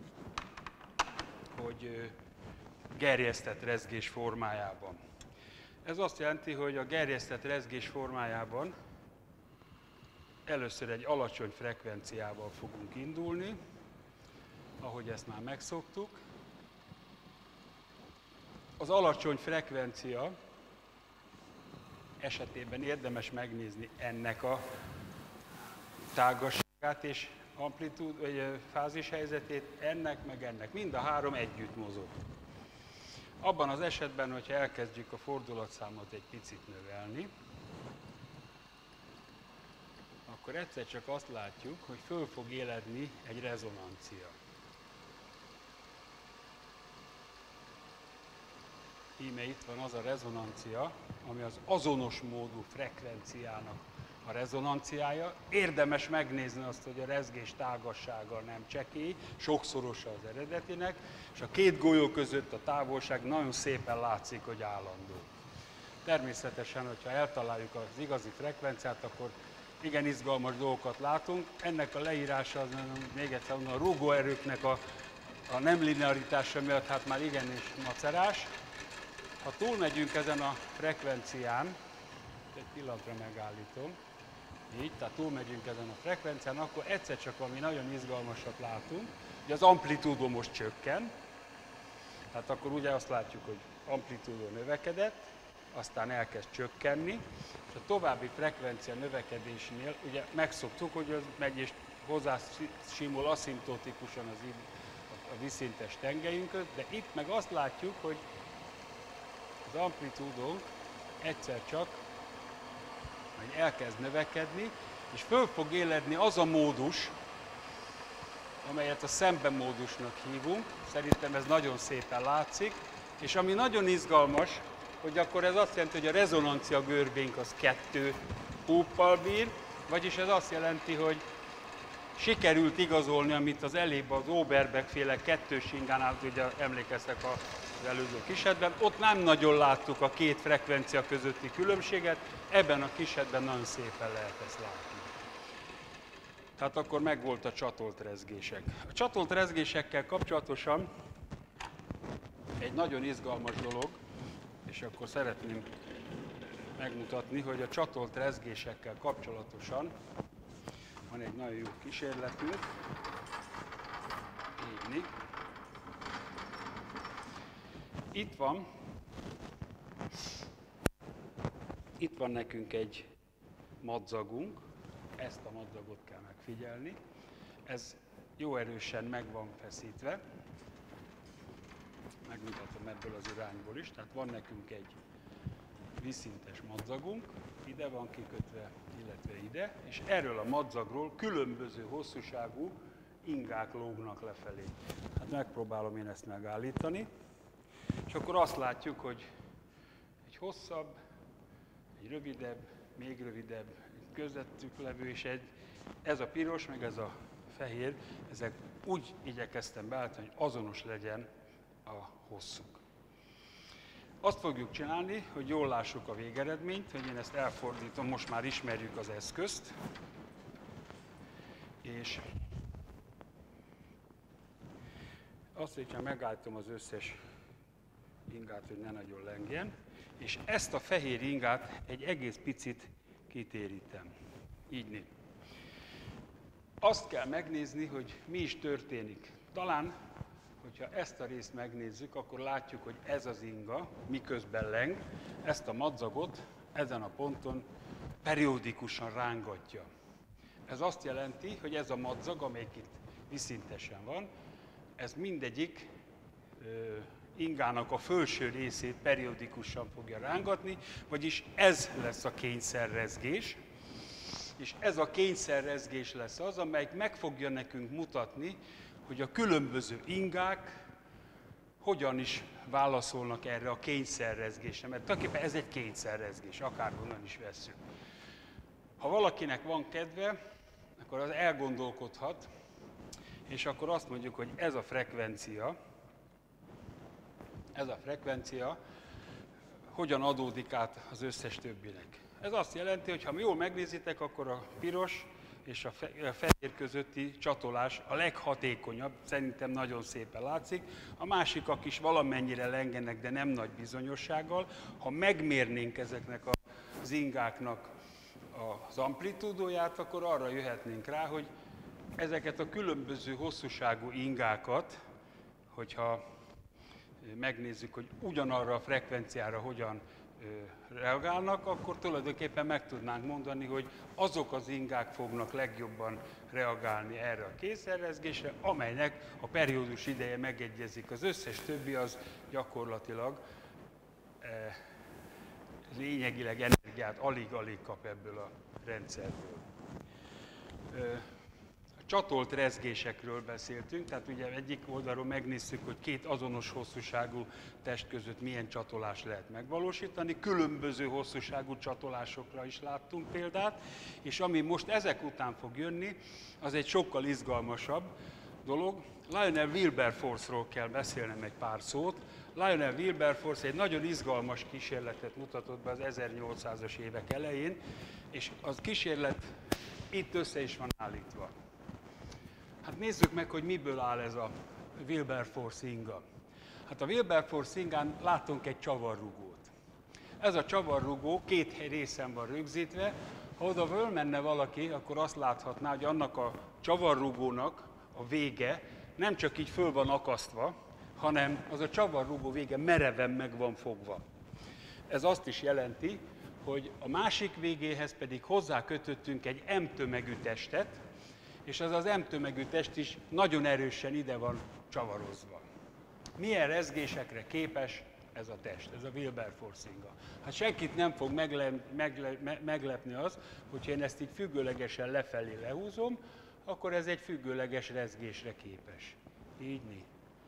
hogy gerjesztett rezgés formájában. Ez azt jelenti, hogy a gerjesztett rezgés formájában először egy alacsony frekvenciával fogunk indulni, ahogy ezt már megszoktuk. Az alacsony frekvencia esetében érdemes megnézni ennek a tágasságát és fázis helyzetét, ennek meg ennek. Mind a 3 együtt mozog. Abban az esetben, hogyha elkezdjük a fordulatszámot egy picit növelni, akkor egyszer csak azt látjuk, hogy föl fog éledni egy rezonancia. íme itt van az a rezonancia, ami az azonos módú frekvenciának a rezonanciája. Érdemes megnézni azt, hogy a rezgés tágassága nem csekély, sokszorosa az eredetinek, és a két golyó között a távolság nagyon szépen látszik, hogy állandó. Természetesen, hogyha eltaláljuk az igazi frekvenciát, akkor igen izgalmas dolgokat látunk. Ennek a leírása az, még egyszer mondom, a rúgóerőknek a nem linearitása miatt hát már igenis macerás. Ha túlmegyünk ezen a frekvencián, egy pillanatra megállítom, így, tehát túlmegyünk ezen a frekvencián, akkor egyszer csak valami nagyon izgalmasat látunk, hogy az amplitúdó most csökken, tehát akkor ugye azt látjuk, hogy amplitúdó növekedett, aztán elkezd csökkenni, és a további frekvencia növekedésnél ugye megszoktuk, hogy az megy és hozzásimul aszimптotikusan a vízszintes tengelyünkhöz, de itt meg azt látjuk, hogy az amplitúdónk egyszer csak elkezd növekedni, és föl fog éledni az a módus, amelyet a szembemódusnak hívunk. Szerintem ez nagyon szépen látszik, és ami nagyon izgalmas, hogy akkor ez azt jelenti, hogy a rezonancia görbénk az 2 púppal bír, vagyis ez azt jelenti, hogy sikerült igazolni, amit az elébb az Oberbeck-féle kettős ingánál, ugye emlékeztek az előző kisetben, ott nem nagyon láttuk a két frekvencia közötti különbséget, ebben a kisetben nagyon szépen lehet ezt látni. Tehát akkor megvolt a csatolt rezgések. A csatolt rezgésekkel kapcsolatosan egy nagyon izgalmas dolog, és akkor szeretném megmutatni, hogy a csatolt rezgésekkel kapcsolatosan van egy nagyon jó kísérletünk. Írni. Itt van nekünk egy madzagunk, ezt a madzagot kell megfigyelni. Ez jó erősen meg van feszítve. Megmutatom ebből az irányból is. Tehát van nekünk egy vízszintes madzagunk, ide van kikötve, illetve ide, és erről a madzagról különböző hosszúságú ingák lógnak lefelé. Hát megpróbálom én ezt megállítani, és akkor azt látjuk, hogy egy hosszabb, egy rövidebb, még rövidebb, egy közöttük levő, és ez a piros, meg ez a fehér, ezek úgy igyekeztem beállítani, hogy azonos legyen a hosszuk. Azt fogjuk csinálni, hogy jól lássuk a végeredményt, hogy én ezt elfordítom, most már ismerjük az eszközt, és azt, hogyha megállítom az összes ingát, hogy ne nagyon lengjen, és ezt a fehér ingát egy egész picit kitérítem. Így né. Azt kell megnézni, hogy mi is történik. Talán, hogyha ezt a részt megnézzük, akkor látjuk, hogy ez az inga, miközben leng, ezt a madzagot ezen a ponton periódikusan rángatja. Ez azt jelenti, hogy ez a madzag, amelyik itt vízszintesen van, ez mindegyik ingának a felső részét periódikusan fogja rángatni, vagyis ez lesz a kényszerrezgés, és ez a kényszerrezgés lesz az, amelyik meg fogja nekünk mutatni, hogy a különböző ingák hogyan is válaszolnak erre a kényszerrezgésre, mert tulajdonképpen ez egy kényszerrezgés, akárhonnan is vesszük. Ha valakinek van kedve, akkor az elgondolkodhat, és akkor azt mondjuk, hogy ez a frekvencia hogyan adódik át az összes többinek. Ez azt jelenti, hogy ha jól megnézitek, akkor a piros és a fehér közötti csatolás a leghatékonyabb, szerintem nagyon szépen látszik. A másikak is valamennyire lengenek, de nem nagy bizonyossággal. Ha megmérnénk ezeknek az ingáknak az amplitúdóját, akkor arra jöhetnénk rá, hogy ezeket a különböző hosszúságú ingákat, hogyha megnézzük, hogy ugyanarra a frekvenciára hogyan reagálnak, akkor tulajdonképpen meg tudnánk mondani, hogy azok az ingák fognak legjobban reagálni erre a kényszerrezgésre, amelynek a periódus ideje megegyezik. Az összes többi az gyakorlatilag lényegileg energiát alig-alig kap ebből a rendszerből. A csatolt rezgésekről beszéltünk, tehát ugye egyik oldalról megnézzük, hogy két azonos hosszúságú test között milyen csatolást lehet megvalósítani, különböző hosszúságú csatolásokra is láttunk példát, és ami most ezek után fog jönni, az egy sokkal izgalmasabb dolog. Lionel Wilberforce-ról kell beszélnem egy pár szót. Lionel Wilberforce egy nagyon izgalmas kísérletet mutatott be az 1800-as évek elején, és az kísérlet itt össze is van állítva. Hát nézzük meg, hogy miből áll ez a Wilberforce inga. Hát a Wilberforce ingán látunk egy csavarrugót. Ez a csavarrugó két részen van rögzítve. Ha oda fölmenne valaki, akkor azt láthatná, hogy annak a csavarrugónak a vége nem csak így föl van akasztva, hanem az a csavarrugó vége mereven meg van fogva. Ez azt is jelenti, hogy a másik végéhez pedig hozzákötöttünk egy M-tömegű testet, és az az M-tömegű test is nagyon erősen ide van csavarozva. Milyen rezgésekre képes ez a test, ez a Wilberforce inga? Hát senkit nem fog meglepni az, hogyha én ezt így függőlegesen lefelé lehúzom, akkor ez egy függőleges rezgésre képes. Így mi?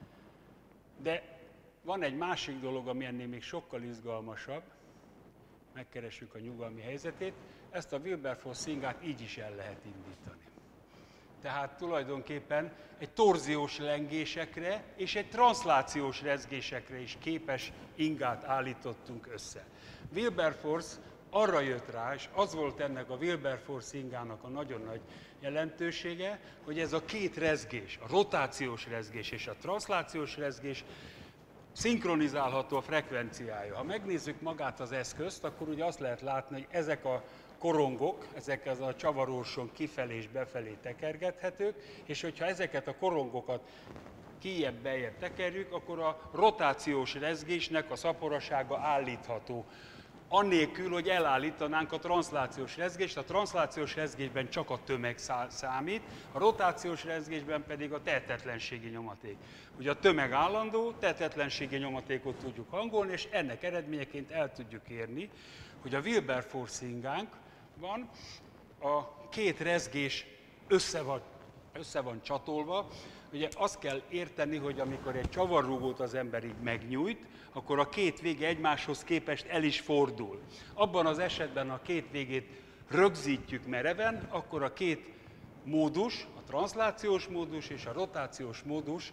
De van egy másik dolog, ami ennél még sokkal izgalmasabb, megkeressük a nyugalmi helyzetét, ezt a Wilberforce ingát így is el lehet indítani. Tehát tulajdonképpen egy torziós lengésekre és egy transzlációs rezgésekre is képes ingát állítottunk össze. Wilberforce arra jött rá, és az volt ennek a Wilberforce ingának a nagyon nagy jelentősége, hogy ez a két rezgés, a rotációs rezgés és a transzlációs rezgés szinkronizálható a frekvenciája. Ha megnézzük magát az eszközt, akkor ugye azt lehet látni, hogy ezek a korongok, ezek az a csavaróson kifelé és befelé tekergethetők, és hogyha ezeket a korongokat kijjebb-beljebb tekerjük, akkor a rotációs rezgésnek a szaporasága állítható. Annélkül, hogy elállítanánk a transzlációs rezgést, a transzlációs rezgésben csak a tömeg számít, a rotációs rezgésben pedig a tehetetlenségi nyomaték. Ugye a tömeg állandó, tehetetlenségi nyomatékot tudjuk hangolni, és ennek eredményeként el tudjuk érni, hogy a Wilberforce ingánkban a két rezgés össze van csatolva. Ugye azt kell érteni, hogy amikor egy csavarrugót az ember így megnyújt, akkor a két vége egymáshoz képest el is fordul. Abban az esetben, a két végét rögzítjük mereven, akkor a két módus, a transzlációs módus és a rotációs módus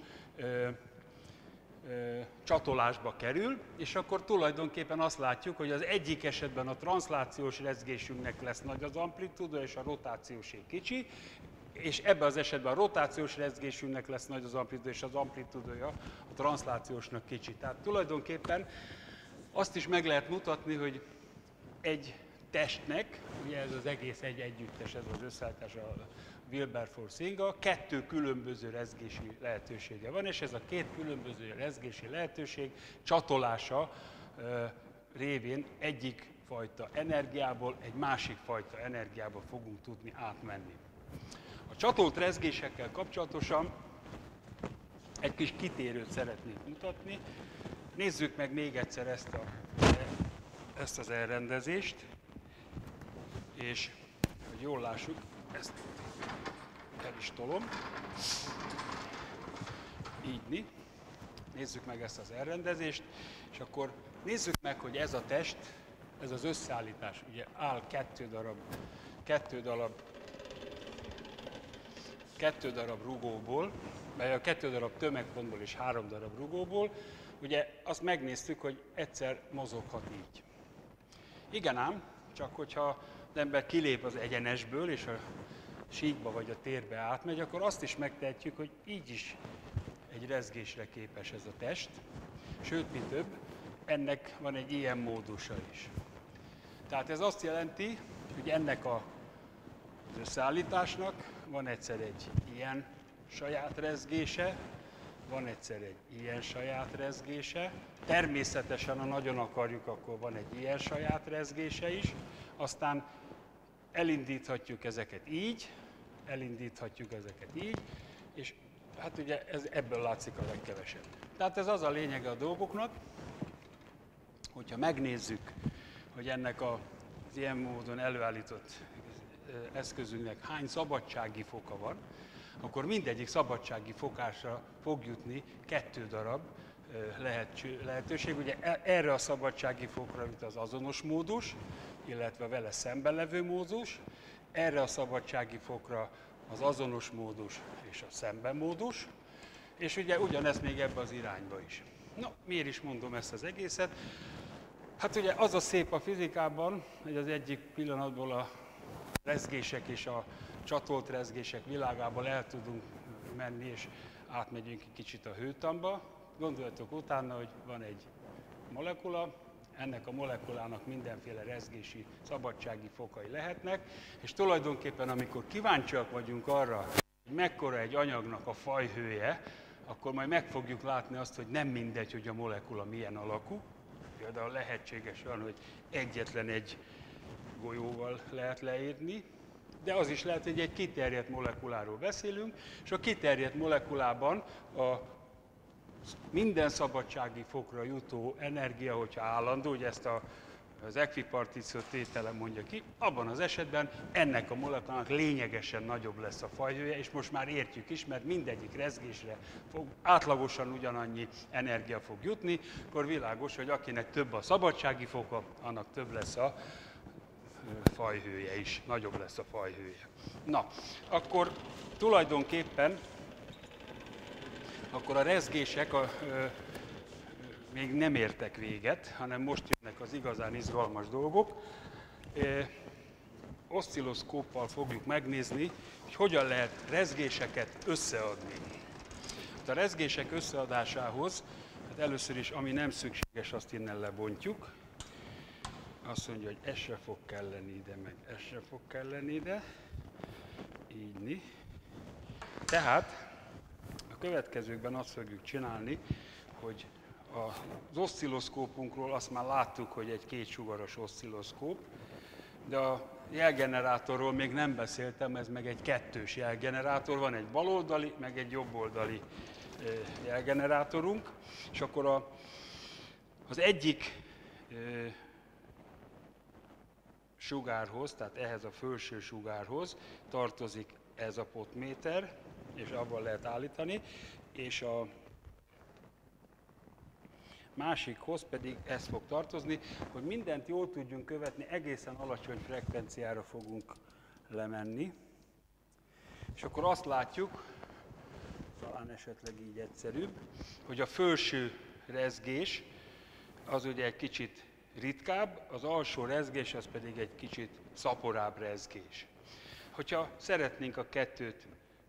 csatolásba kerül, és akkor tulajdonképpen azt látjuk, hogy az egyik esetben a transzlációs rezgésünknek lesz nagy az amplitúda, és a rotációsé kicsi, és ebben az esetben a rotációs rezgésünknek lesz nagy az amplitúda, és az amplitúdója a transzlációsnak kicsi. Tehát tulajdonképpen azt is meg lehet mutatni, hogy egy testnek, ugye ez az egész egy együttes, ez az összeállítás, a Wilberforce inga, kettő különböző rezgési lehetősége van, és ez a két különböző rezgési lehetőség csatolása révén egyik fajta energiából egy másik fajta energiába fogunk tudni átmenni. A csatolt rezgésekkel kapcsolatosan egy kis kitérőt szeretnék mutatni. Nézzük meg még egyszer ezt az elrendezést, és hogy jól lássuk, ezt el is tolom. Így. Nézzük meg ezt az elrendezést, és akkor nézzük meg, hogy ez a test, ez az összeállítás, ugye áll kettő darab rugóból, vagy a 2 darab tömegpontból és 3 darab rugóból, ugye azt megnéztük, hogy egyszer mozoghat így. Igen ám, csak hogyha az ember kilép az egyenesből, és a síkba vagy a térbe átmegy, akkor azt is megtehetjük, hogy így is egy rezgésre képes ez a test. Sőt, mi több, ennek van egy ilyen módusa is. Tehát ez azt jelenti, hogy ennek az összeállításnak van egyszer egy ilyen saját rezgése, van egyszer egy ilyen saját rezgése, természetesen, ha nagyon akarjuk, akkor van egy ilyen saját rezgése is, aztán elindíthatjuk ezeket így, és hát ugye ebből látszik a legkevesebb. Tehát ez az a lényege a dolgoknak, hogyha megnézzük, hogy ennek az ilyen módon előállított eszközünknek hány szabadsági foka van, akkor mindegyik szabadsági fokásra fog jutni 2 darab lehetőség. Ugye erre a szabadsági fokra jut az azonos módus, illetve vele szemben levő módus, erre a szabadsági fokra az azonos módus és a szemben módus, és ugye ugyanezt még ebbe az irányba is. Na, miért is mondom ezt az egészet? Hát ugye az a szép a fizikában, hogy az egyik pillanatból a rezgések és a csatolt rezgések világából el tudunk menni, és átmegyünk egy kicsit a hőtamba. Gondoljatok utána, hogy van egy molekula, ennek a molekulának mindenféle rezgési szabadsági fokai lehetnek, és tulajdonképpen amikor kíváncsiak vagyunk arra, hogy mekkora egy anyagnak a fajhője, akkor majd meg fogjuk látni azt, hogy nem mindegy, hogy a molekula milyen alakú. Például lehetséges olyan, hogy egyetlen egy golyóval lehet leírni, de az is lehet, hogy egy kiterjedt molekuláról beszélünk, és a kiterjedt molekulában a minden szabadsági fokra jutó energia, hogyha állandó, ugye ezt az ekvipartíció tétele mondja ki, abban az esetben ennek a molekulának lényegesen nagyobb lesz a fajhője, és most már értjük is, mert mindegyik rezgésre átlagosan ugyanannyi energia fog jutni, akkor világos, hogy akinek több a szabadsági foka, annak több lesz a fajhője is, nagyobb lesz a fajhője. Na, akkor tulajdonképpen akkor a rezgések még nem értek véget, hanem most jönnek az igazán izgalmas dolgok. Oszcilloszkóppal fogjuk megnézni, hogy hogyan lehet rezgéseket összeadni. A rezgések összeadásához hát először is, ami nem szükséges, azt innen lebontjuk. Azt mondja, hogy ez se fog kelleni ide, meg ez se fog kelleni ide. Így. Tehát a következőkben azt fogjuk csinálni, hogy az oszcilloszkópunkról azt már láttuk, hogy egy kétsugaras oszcilloszkóp, de a jelgenerátorról még nem beszéltem, ez meg egy kettős jelgenerátor, van egy baloldali, meg egy jobboldali jelgenerátorunk, és akkor az egyik sugárhoz, tehát ehhez a felső sugárhoz tartozik ez a potméter, és abban lehet állítani, és a másikhoz pedig ez fog tartozni, hogy mindent jól tudjunk követni, egészen alacsony frekvenciára fogunk lemenni, és akkor azt látjuk, talán esetleg így egyszerűbb, hogy a felső rezgés az ugye egy kicsit ritkább, az alsó rezgés az pedig egy kicsit szaporább rezgés. Hogyha szeretnénk a kettőt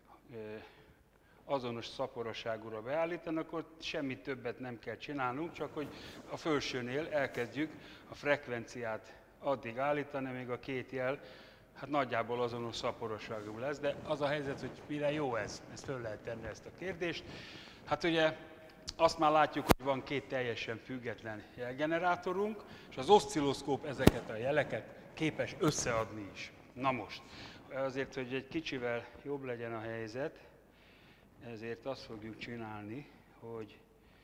azonos szaporaságúra beállítani, akkor semmi többet nem kell csinálnunk, csak hogy a felsőnél elkezdjük a frekvenciát addig állítani, amíg a két jel hát nagyjából azonos szaporaságú lesz, de az a helyzet, hogy mire jó ez? Ezt föl lehet tenni ezt a kérdést. Hát ugye azt már látjuk, hogy van két teljesen független jelgenerátorunk, és az oszcilloszkóp ezeket a jeleket képes összeadni is. Na most, azért, hogy egy kicsivel jobb legyen a helyzet, ezért azt fogjuk csinálni, hogy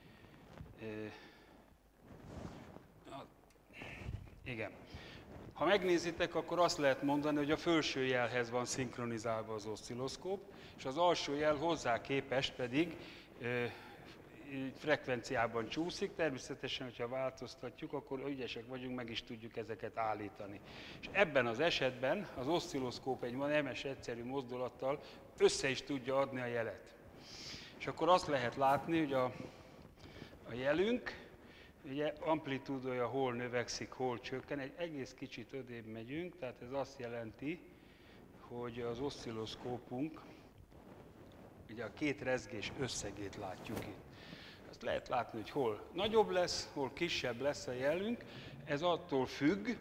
igen. Ha megnézitek, akkor azt lehet mondani, hogy a felső jelhez van szinkronizálva az oszcilloszkóp, és az alsó jel hozzá képest pedig frekvenciában csúszik. Természetesen, hogyha változtatjuk, akkor ügyesek vagyunk, meg is tudjuk ezeket állítani. És ebben az esetben az oszcilloszkóp egy nemes egyszerű mozdulattal össze is tudja adni a jelet. És akkor azt lehet látni, hogy a jelünk, ugye amplitúdója hol növekszik, hol csökken, egy egész kicsit odébb megyünk, tehát ez azt jelenti, hogy az oszcilloszkópunk, ugye a két rezgés összegét látjuk itt. Azt lehet látni, hogy hol nagyobb lesz, hol kisebb lesz a jelünk, ez attól függ,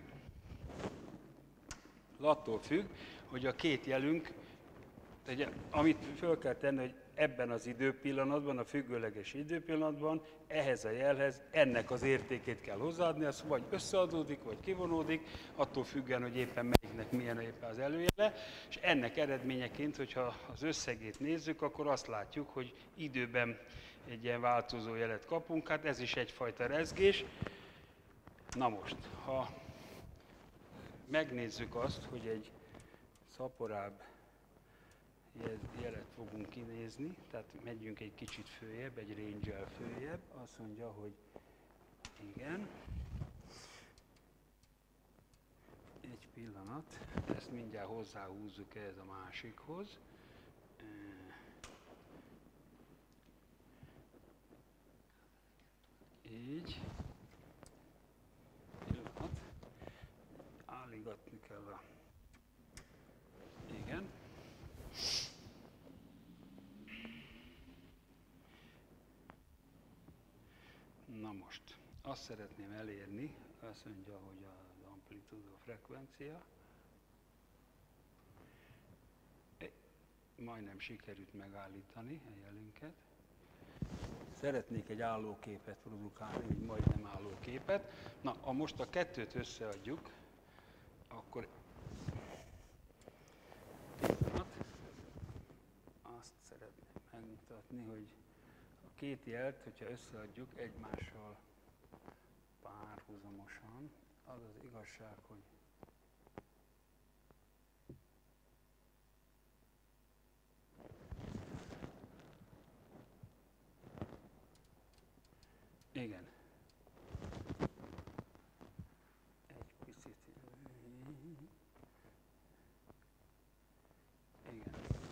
hogy a két jelünk, ugye, amit föl kell tenni, hogy ebben az időpillanatban, a függőleges időpillanatban ehhez a jelhez ennek az értékét kell hozzáadni, az vagy összeadódik, vagy kivonódik, attól függően, hogy éppen melyiknek milyen éppen az előjele, és ennek eredményeként, hogyha az összegét nézzük, akkor azt látjuk, hogy időben egy ilyen változó jelet kapunk, hát ez is egyfajta rezgés. Na most, ha megnézzük azt, hogy egy szaporább jelet fogunk kinézni, tehát megyünk egy kicsit följebb, egy range-el följebb, azt mondja, hogy igen. Egy pillanat, ezt mindjárt hozzáhúzzuk ehhez a másikhoz. Így. Pillanat. Álligatni kell a... Igen. Na most, azt szeretném elérni, azt mondja, hogy az amplitúda, frekvencia. Majdnem sikerült megállítani a jelünket. Szeretnék egy állóképet produkálni, egy majdnem állóképet. Na, ha most a kettőt összeadjuk, akkor azt szeretném megmutatni, hogy a két jelt, hogyha összeadjuk egymással párhuzamosan, az az igazság, hogy igen. Egy picit. Igen.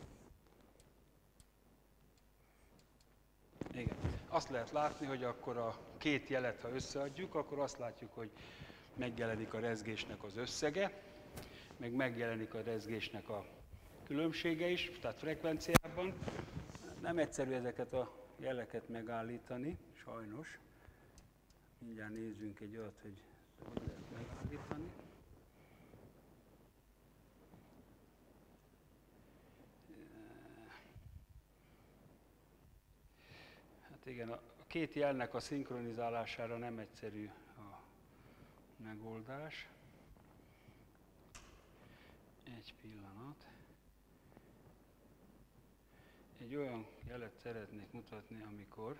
Igen. Azt lehet látni, hogy akkor a két jelet, ha összeadjuk, akkor azt látjuk, hogy megjelenik a rezgésnek az összege, meg megjelenik a rezgésnek a különbsége is, tehát frekvenciában. Nem egyszerű ezeket a jeleket megállítani, sajnos. Mindjárt nézzünk egy olyat, hogy lehet megállítani. Hát igen, a két jelnek a szinkronizálására nem egyszerű a megoldás. Egy pillanat. Egy olyan jelet szeretnék mutatni, amikor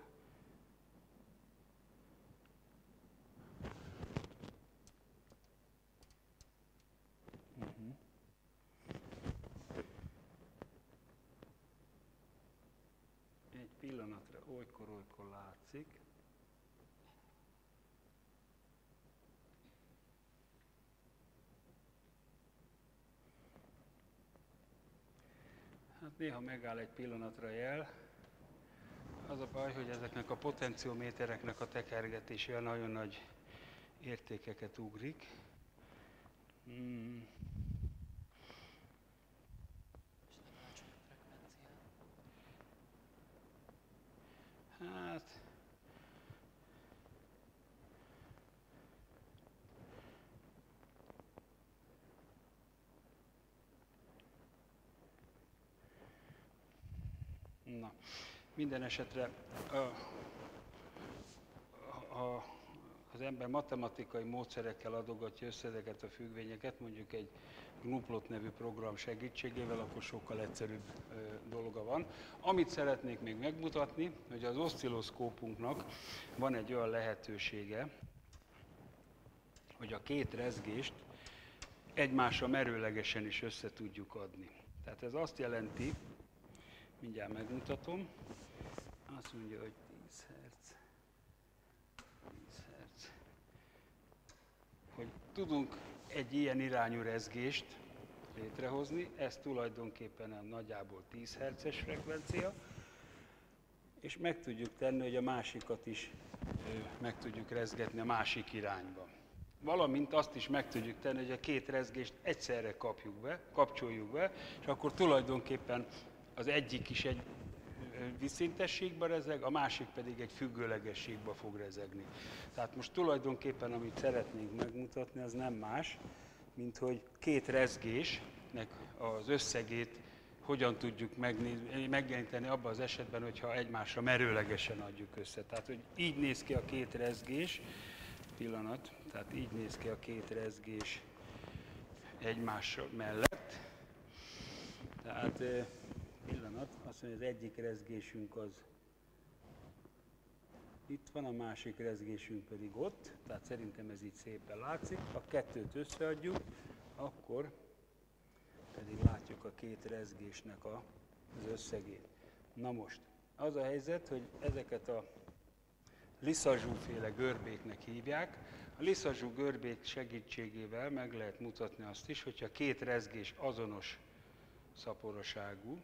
egy pillanatra olykor látszik. Hát néha megáll egy pillanatra jel. Az a baj, hogy ezeknek a potenciométereknek a tekergetése nagyon nagy értékeket ugrik. Hát... Na, minden esetre az ember matematikai módszerekkel adogatja össze ezeket a függvényeket, mondjuk egy Gnuplot nevű program segítségével, akkor sokkal egyszerűbb dolga van. Amit szeretnék még megmutatni, hogy az oszcilloszkópunknak van egy olyan lehetősége, hogy a két rezgést egymásra merőlegesen is össze tudjuk adni. Tehát ez azt jelenti, mindjárt megmutatom, azt mondja, hogy 10 Hz, hogy tudunk egy ilyen irányú rezgést létrehozni, ez tulajdonképpen nagyjából 10 Hz-es frekvencia, és meg tudjuk tenni, hogy a másikat is meg tudjuk rezgetni a másik irányba. Valamint azt is meg tudjuk tenni, hogy a két rezgést egyszerre kapcsoljuk be, és akkor tulajdonképpen az egyik is egy vízszintességben rezeg, a másik pedig egy függőlegességben fog rezegni. Tehát most tulajdonképpen, amit szeretnénk megmutatni, az nem más, mint hogy két rezgésnek az összegét hogyan tudjuk megjeleníteni abban az esetben, hogyha egymásra merőlegesen adjuk össze. Tehát, hogy így néz ki a két rezgés, pillanat, tehát így néz ki a két rezgés egymás mellett. Tehát pillanat, azt mondja, az egyik rezgésünk az itt van, a másik rezgésünk pedig ott, tehát szerintem ez így szépen látszik. Ha kettőt összeadjuk, akkor pedig látjuk a két rezgésnek a az összegét. Na most, az a helyzet, hogy ezeket a Lissajous-féle görbéknek hívják. A Lissajous görbék segítségével meg lehet mutatni azt is, hogyha két rezgés azonos szaporoságú,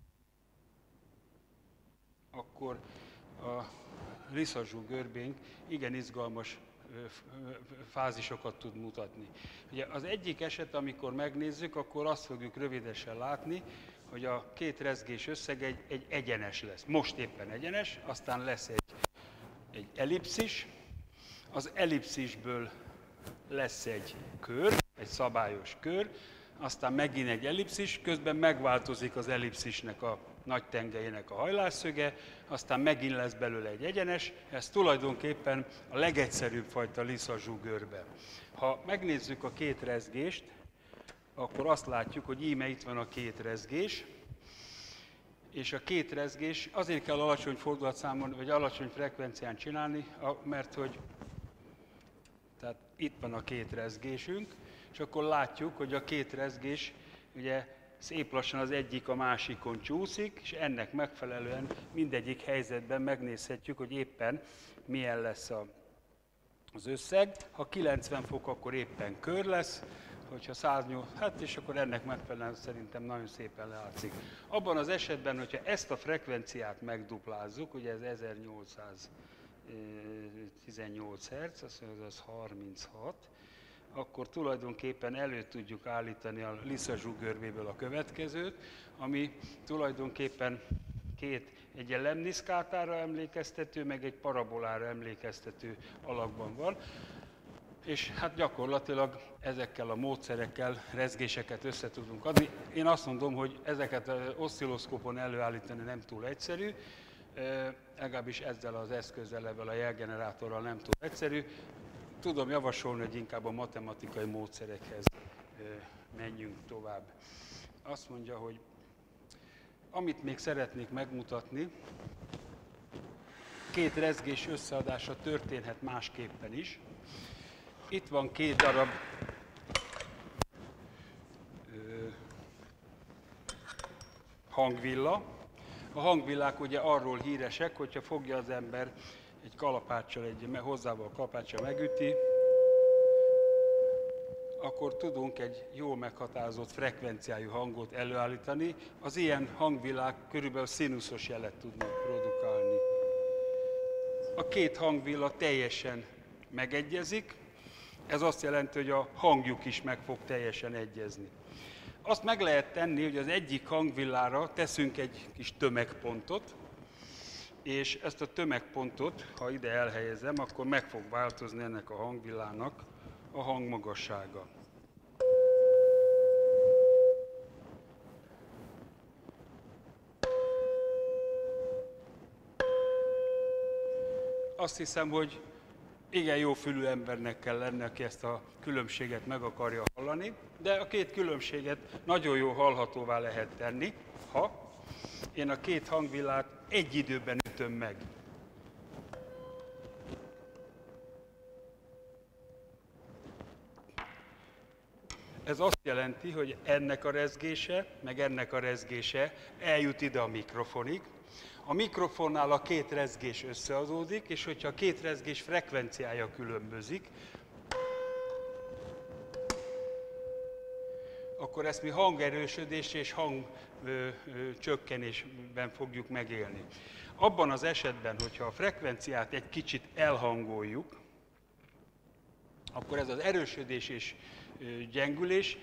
akkor a Lissajous görbénk igen izgalmas fázisokat tud mutatni. Ugye az egyik eset, amikor megnézzük, akkor azt fogjuk rövidesen látni, hogy a két rezgés összeg egy egyenes lesz. Most éppen egyenes, aztán lesz egy ellipszis, az ellipszisből lesz egy kör, egy szabályos kör, aztán megint egy ellipszis, közben megváltozik az ellipszisnek a nagy tengelyének a hajlásszöge, aztán megint lesz belőle egy egyenes, ez tulajdonképpen a legegyszerűbb fajta Lissajous görbe. Ha megnézzük a két rezgést, akkor azt látjuk, hogy íme itt van a két rezgés, és a két rezgés azért kell alacsony fordulatszámon, vagy alacsony frekvencián csinálni, mert hogy tehát itt van a két rezgésünk, és akkor látjuk, hogy a két rezgés ugye szép lassan az egyik a másikon csúszik, és ennek megfelelően mindegyik helyzetben megnézhetjük, hogy éppen milyen lesz az összeg. Ha 90 fok, akkor éppen kör lesz, hogyha 108, hát és akkor ennek megfelelően szerintem nagyon szépen leátszik. Abban az esetben, hogyha ezt a frekvenciát megduplázzuk, ugye ez 1818 Hz, azt mondja, az 36, akkor tulajdonképpen elő tudjuk állítani a Lissajous görbéből a következőt, ami tulajdonképpen egy lemniszkátára emlékeztető, meg egy parabolára emlékeztető alakban van. És hát gyakorlatilag ezekkel a módszerekkel rezgéseket össze tudunk adni. Én azt mondom, hogy ezeket az oszcilloszkópon előállítani nem túl egyszerű, legalábbis ezzel az eszközzel, ezzel a jelgenerátorral nem túl egyszerű. Tudom javasolni, hogy inkább a matematikai módszerekhez menjünk tovább. Azt mondja, hogy amit még szeretnék megmutatni, két rezgés összeadása történhet másképpen is. Itt van két darab hangvilla. A hangvillák ugye arról híresek, hogyha fogja az ember egy kalapáccsal, hozzával a kalapáccsal megüti, akkor tudunk egy jól meghatározott frekvenciájú hangot előállítani. Az ilyen hangvillák körülbelül színuszos jelet tudnak produkálni. A két hangvilla teljesen megegyezik, ez azt jelenti, hogy a hangjuk is meg fog teljesen egyezni. Azt meg lehet tenni, hogy az egyik hangvillára teszünk egy kis tömegpontot, és ezt a tömegpontot, ha ide elhelyezem, akkor meg fog változni ennek a hangvillának a hangmagassága. Azt hiszem, hogy igen jó fülű embernek kell lenni, aki ezt a különbséget meg akarja hallani, de a két különbséget nagyon jól hallhatóvá lehet tenni, ha én a két hangvillát egy időben ütöm meg. Ez azt jelenti, hogy ennek a rezgése, meg ennek a rezgése eljut ide a mikrofonig. A mikrofonnál a két rezgés összeadódik, és hogyha a két rezgés frekvenciája különbözik, akkor ezt mi hangerősödés és hangcsökkenésben fogjuk megélni. Abban az esetben, hogyha a frekvenciát egy kicsit elhangoljuk, akkor ez az erősödés és gyengülés,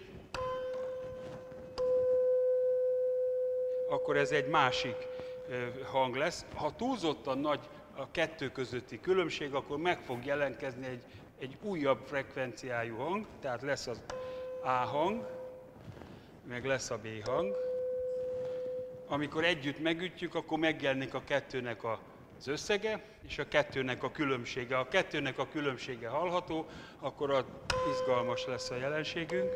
akkor ez egy másik hang lesz. Ha túlzottan nagy a kettő közötti különbség, akkor meg fog jelentkezni egy újabb frekvenciájú hang, tehát lesz az A hang, meg lesz a B hang. Amikor együtt megütjük, akkor megjelenik a kettőnek az összege, és a kettőnek a különbsége. A kettőnek a különbsége hallható, akkor izgalmas lesz a jelenségünk.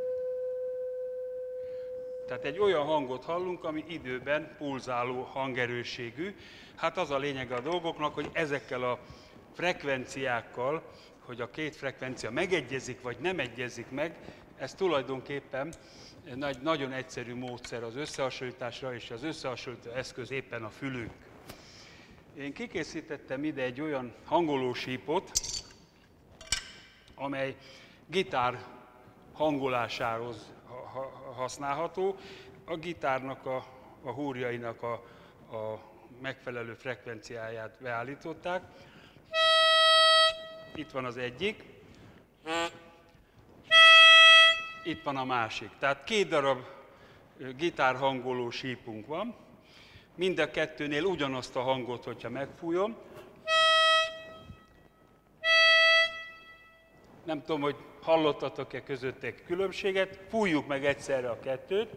Tehát egy olyan hangot hallunk, ami időben pulzáló hangerősségű. Hát az a lényeg a dolgoknak, hogy ezekkel a frekvenciákkal hogy a két frekvencia megegyezik, vagy nem egyezik meg, ez tulajdonképpen egy nagyon egyszerű módszer az összehasonlításra, és az összehasonlító eszköz éppen a fülünk. Én kikészítettem ide egy olyan hangolósípot, amely gitár hangolásához használható. A gitárnak a húrjainak a megfelelő frekvenciáját beállították. Itt van az egyik, itt van a másik. Tehát két darab gitárhangoló sípunk van. Mind a kettőnél ugyanazt a hangot, hogyha megfújom. Nem tudom, hogy hallottatok-e közöttek különbséget. Fújjuk meg egyszerre a kettőt.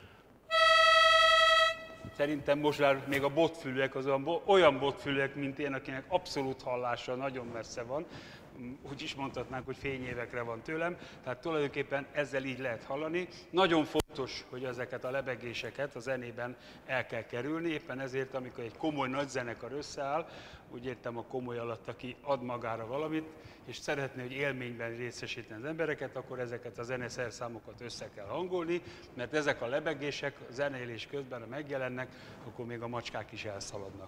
Szerintem most már még a botfülűek az olyan botfülűek, mint én, akinek abszolút hallása nagyon messze van. Úgy is mondhatnánk, hogy fényévekre van tőlem. Tehát tulajdonképpen ezzel így lehet hallani. Nagyon fontos, hogy ezeket a lebegéseket a zenében el kell kerülni. Éppen ezért, amikor egy komoly nagy zenekar összeáll, úgy értem a komoly alatt, aki ad magára valamit, és szeretné, hogy élményben részesíteni az embereket, akkor ezeket a zeneszerszámokat össze kell hangolni, mert ezek a lebegések a zenélés közben, ha megjelennek, akkor még a macskák is elszaladnak.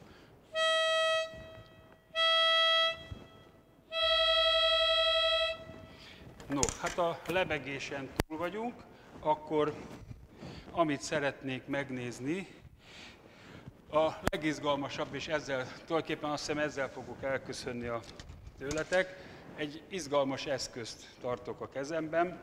No, hát a lebegésen túl vagyunk, akkor amit szeretnék megnézni, a legizgalmasabb, és ezzel, tulajdonképpen azt hiszem ezzel fogok elköszönni tőletek, egy izgalmas eszközt tartok a kezemben.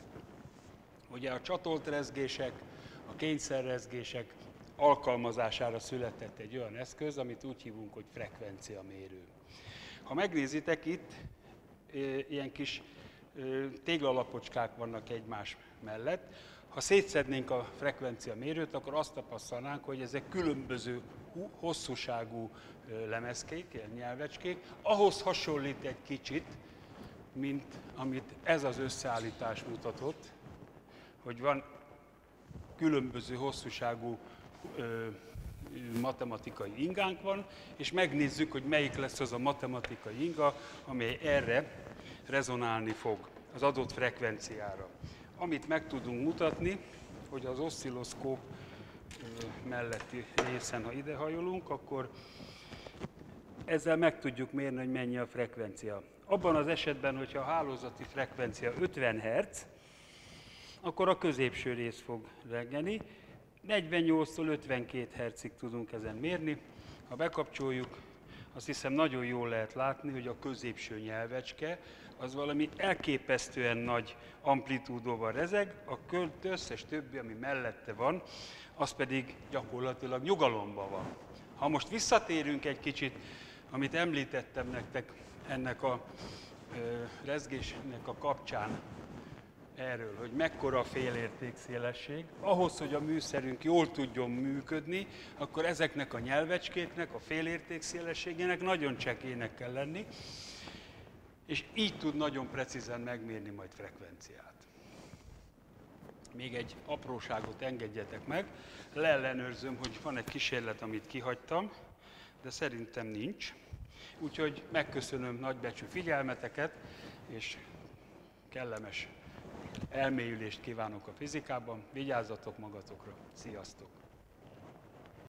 Ugye a csatolt rezgések, a kényszerrezgések alkalmazására született egy olyan eszköz, amit úgy hívunk, hogy frekvenciamérő. Ha megnézitek, itt ilyen kis téglalapocskák vannak egymás mellett. Ha szétszednénk a frekvenciamérőt, akkor azt tapasztalnánk, hogy ezek különböző hosszúságú lemezkék, ilyen nyelvecskék. Ahhoz hasonlít egy kicsit, mint amit ez az összeállítás mutatott, hogy van különböző hosszúságú matematikai ingánk van, és megnézzük, hogy melyik lesz az a matematikai inga, amely erre rezonálni fog, az adott frekvenciára. Amit meg tudunk mutatni, hogy az oszcilloszkóp melletti részen, ha idehajolunk, akkor ezzel meg tudjuk mérni, hogy mennyi a frekvencia. Abban az esetben, hogyha a hálózati frekvencia 50 Hz, akkor a középső rész fog reggeni. 48-tól 52 Hz-ig tudunk ezen mérni. Ha bekapcsoljuk, azt hiszem nagyon jól lehet látni, hogy a középső nyelvecske az valami elképesztően nagy amplitúdóval rezeg, a összes többi, ami mellette van, az pedig gyakorlatilag nyugalomban van. Ha most visszatérünk egy kicsit, amit említettem nektek ennek a rezgésnek a kapcsán, erről, hogy mekkora a félértékszélesség, ahhoz, hogy a műszerünk jól tudjon működni, akkor ezeknek a nyelvecskéknek, a félértékszélességének nagyon csekélynek kell lenni, és így tud nagyon precízen megmérni majd frekvenciát. Még egy apróságot engedjetek meg, leellenőrzöm, hogy van egy kísérlet, amit kihagytam, de szerintem nincs. Úgyhogy megköszönöm nagybecsű figyelmeteket, és kellemes elmélyülést kívánok a fizikában. Vigyázzatok magatokra. Sziasztok!